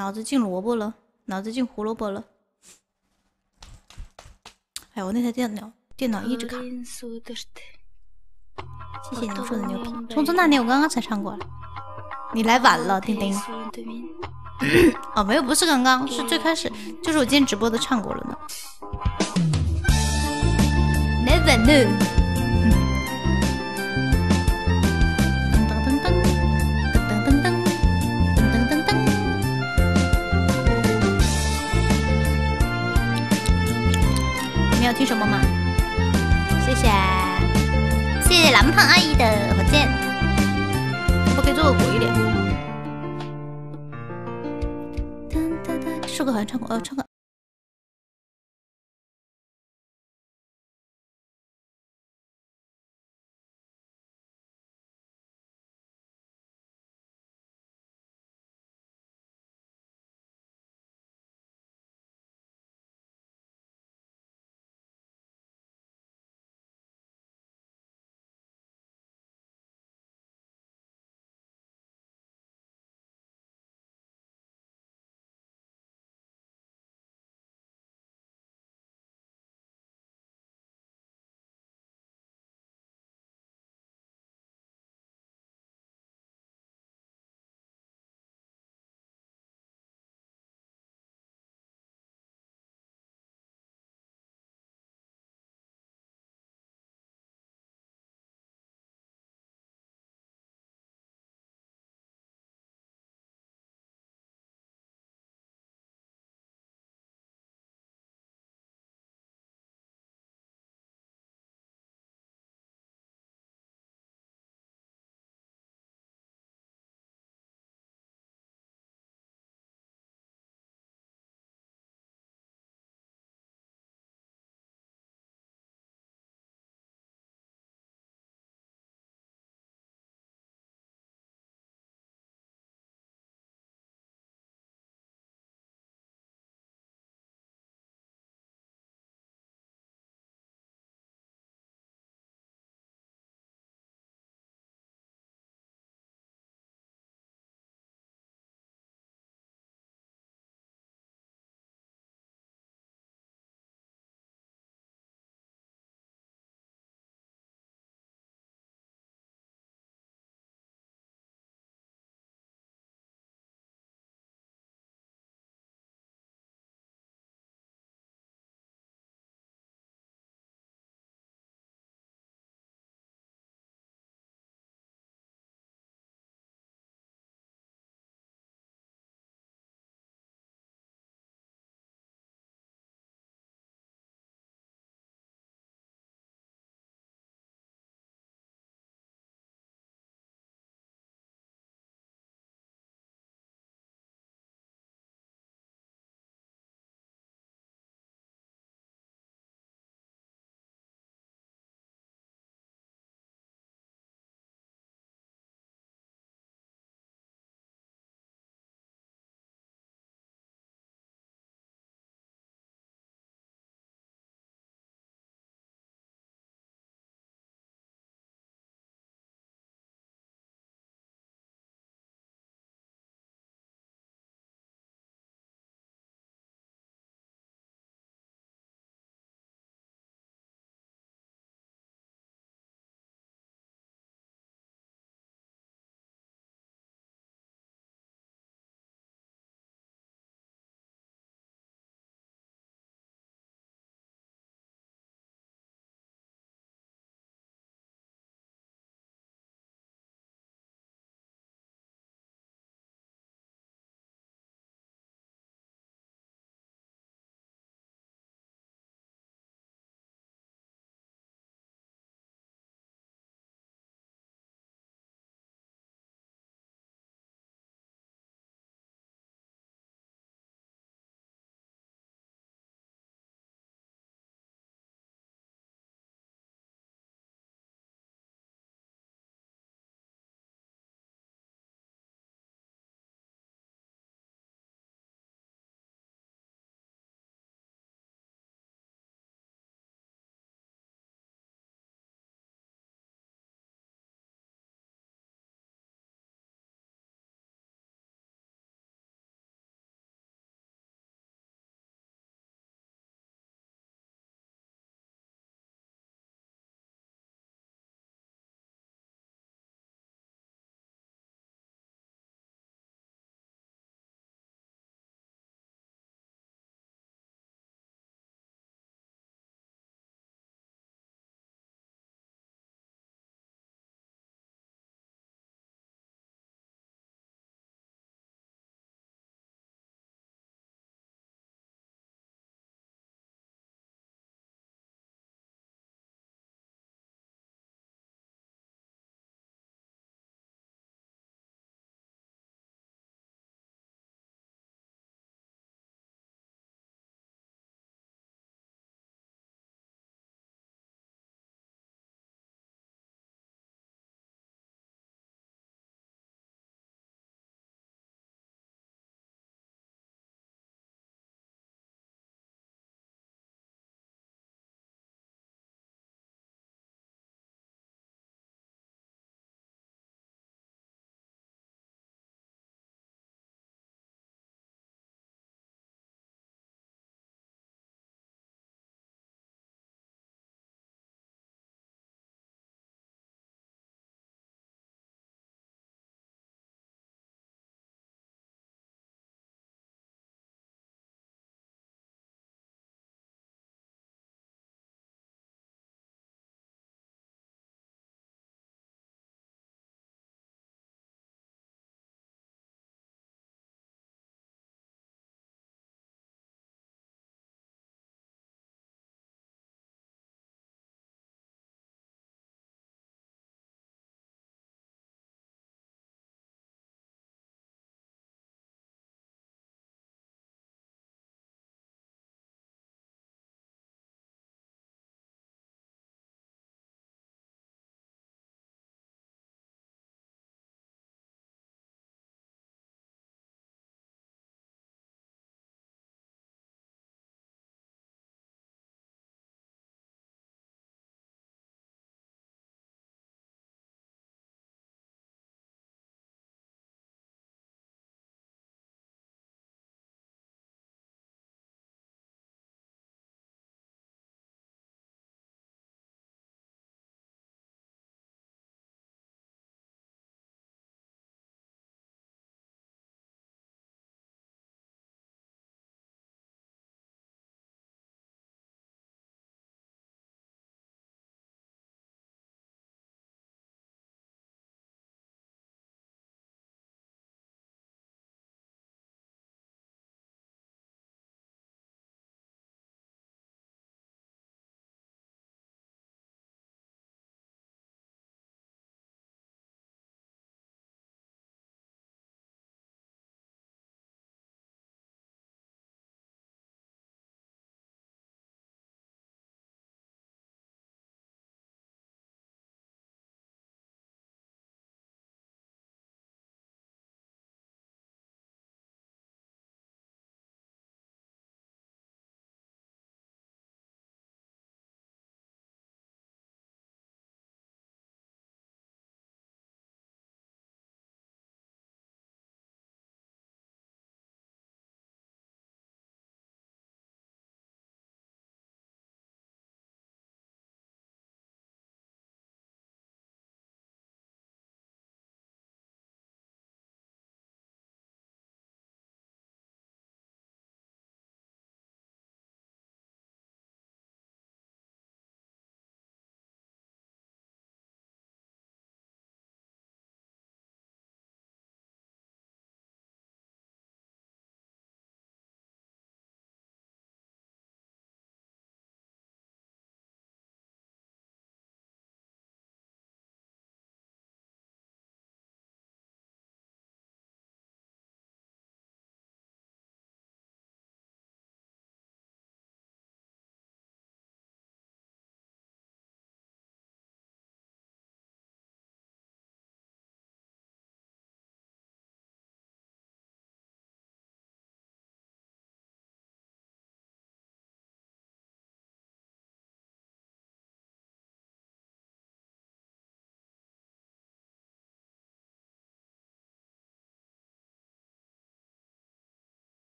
脑子进萝卜了，脑子进胡萝卜了。哎，我那台电脑一直卡。谢谢你们说的牛皮，匆匆那年我刚刚才唱过了，你来晚了，丁丁。哦，没有，不是刚刚，是最开始，就是我今天直播都唱过了呢。Never knew。噔噔噔噔噔噔噔噔噔噔。你们要听什么吗？谢谢，谢谢蓝胖阿姨的火箭。可不可以做个鬼脸？这首歌好像唱过，唱过。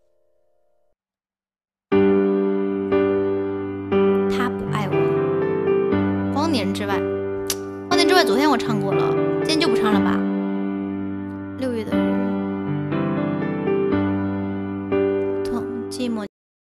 他不爱我。光年之外，光年之外，昨天我唱过了，今天就不唱了吧。6月的日，痛寂寞。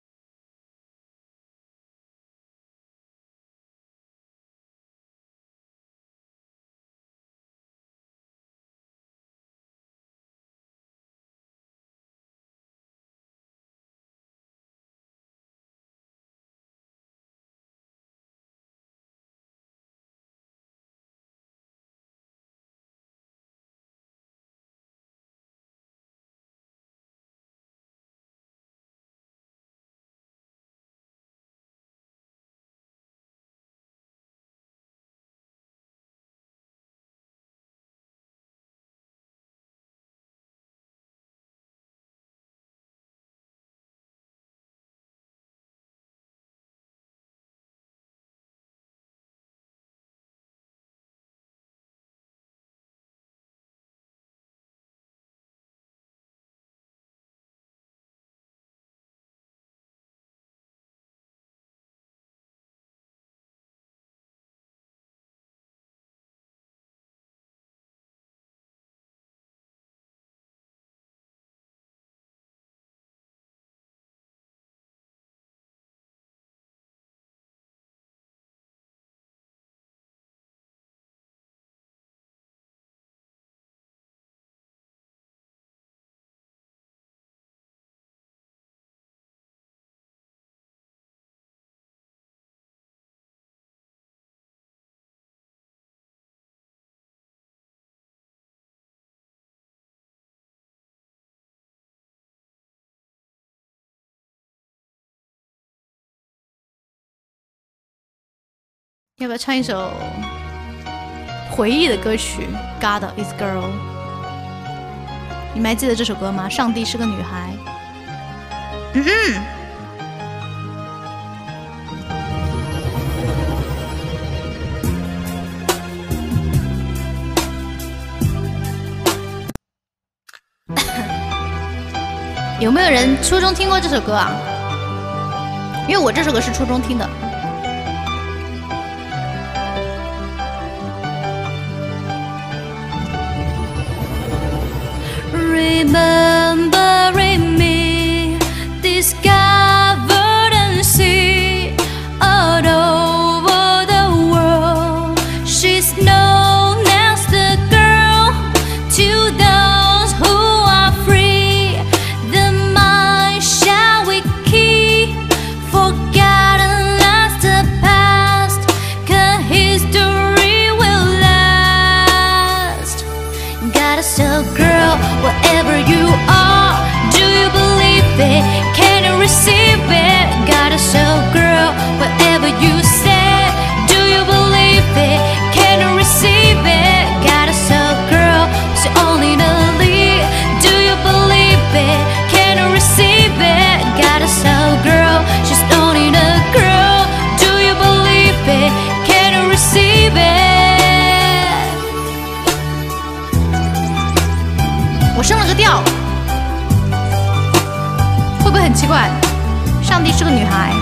要不要唱一首回忆的歌曲《God is Girl》？你们还记得这首歌吗？上帝是个女孩。有没有人初中听过这首歌啊？因为我这首歌是初中听的。Remembering me, discovered and see all over the world. She's known as the girl to those who are free. The mind shall we keep forgotten as the past, 'cause history will last. Got a soul girl, whatever you are, do you believe it? Can you receive it? Got a soul girl, whatever you say, do you believe it? Can you receive it? Got a soul girl, she only the lead, do you believe it? Can you receive it? Got a soul girl, she's only the girl, do you believe it? Can you receive it? 我升了个调，会不会很奇怪？上帝是个女孩，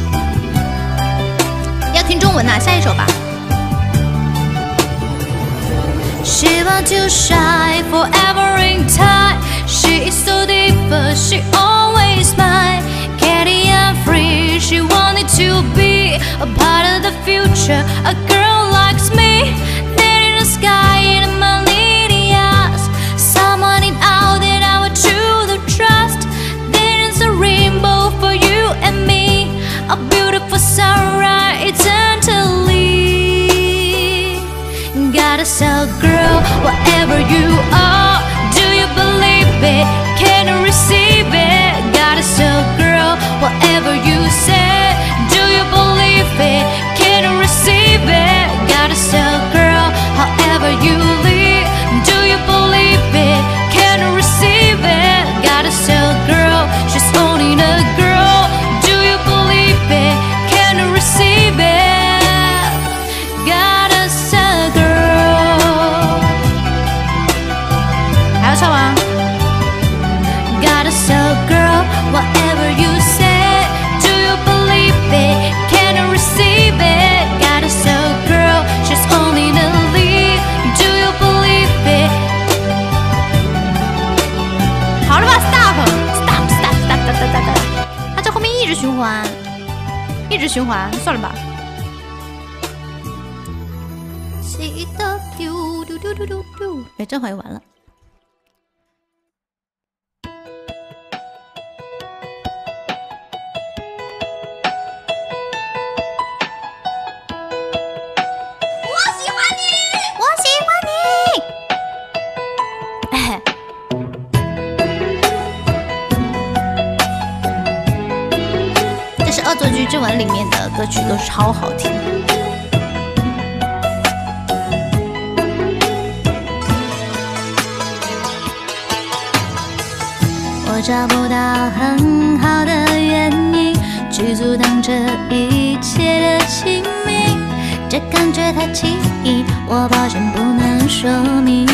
要听中文呐，下一首吧。She wants to shine forever in time. She is so deep, but she always mine. Candy and free, she wanted to be a part of the future. A girl likes me, there in the sky, in a millennials. Someone in out that I would truly trust. There is a rainbow for you and me, a beautiful sunrise eternally. Got a soul girl, whatever you are, do you believe it? Can you receive it? Got a soul girl, whatever you say, do you believe it? Can you receive it? Got a soul girl, however you live, do you believe it? Can you receive it? Got a soul girl, she's only a girl, do you believe it? Can you receive it? Got a soul girl. 还要唱吗？ Got a soul girl, whatever you say. Do you believe it? Can you receive it? Got a soul girl, she's only the lead. Do you believe it? 好了吧 ，stop，它这后面一直循环，一直循环，算了吧。哎，正好又完了。我喜欢你，我喜欢你。哎，这是《恶作剧之吻》里面的歌曲，都超好听。我找不到很好的原因去阻挡这一切的亲密，这感觉太奇异，我抱歉不能说明。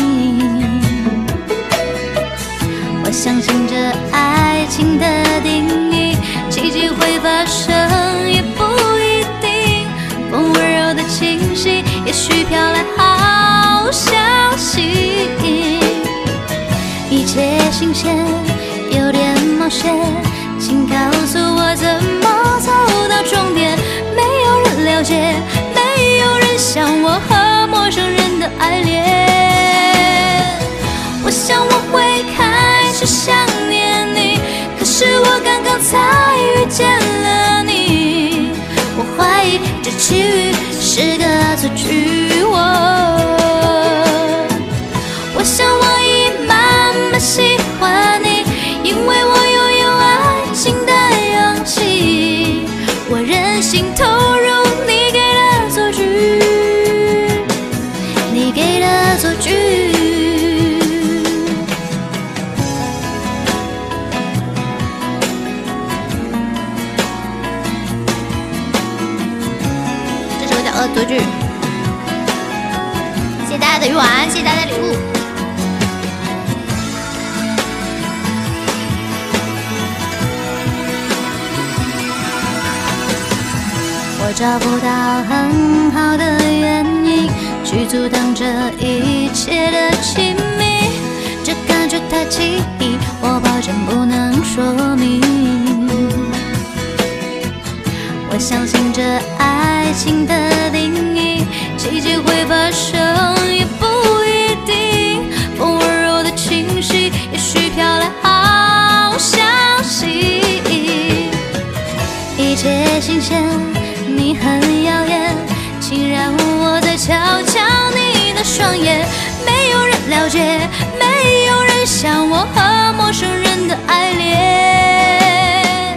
我相信这爱情的定义，奇迹会发生也不一定，风温柔的气息，也许飘来好消息，一切新鲜有点冒险，请告诉我怎么走到终点。没有人了解，没有人像我和陌生人的爱恋。我想我会开始想念你，可是我刚刚才遇见了你。我怀疑这奇遇是个恶作剧。我想我已慢慢喜欢你，因为我拥有爱情的勇气，我任性投入你给的恶作剧，你给的恶作剧。这首叫《恶作剧》，谢谢大家的鱼丸，谢谢大家的礼物。我找不到很好的原因去阻挡这一切的亲密，这感觉太奇异，我抱歉不能说明。我相信这爱情的定义，奇迹会发生也不一定，风温柔的情绪，也许飘来好消息，一切新鲜，你很耀眼，请让我再瞧瞧你的双眼。没有人了解，没有人像我和陌生人的爱恋。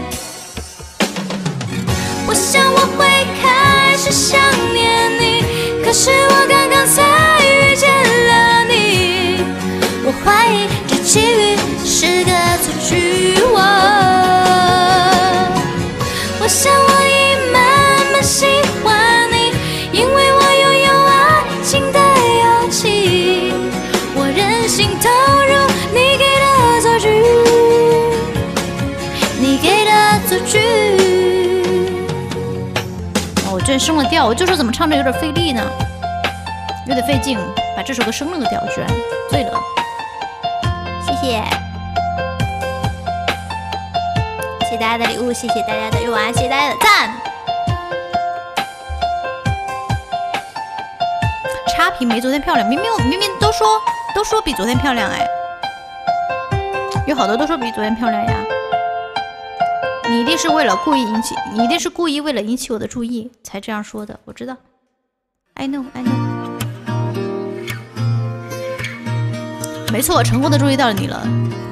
我想我会开始想念你，可是我刚刚才遇见了你。我怀疑这奇遇是个恶作剧。我想我已慢慢喜欢你，因为我拥有爱情的勇气，我任性投入你给的恶作剧，你给的恶作剧。我居然升了调，我就说怎么唱着有点费力呢，有点费劲，把这首歌升了个调，居然醉了。谢谢。谢谢大家的礼物，谢谢大家的鱼丸，谢谢大家的赞。差评没昨天漂亮，明明都说比昨天漂亮哎，有好多都说比昨天漂亮呀。你一定是为了故意引起，你一定是故意为了引起我的注意才这样说的，我知道。I know。没错，我成功的注意到了你了。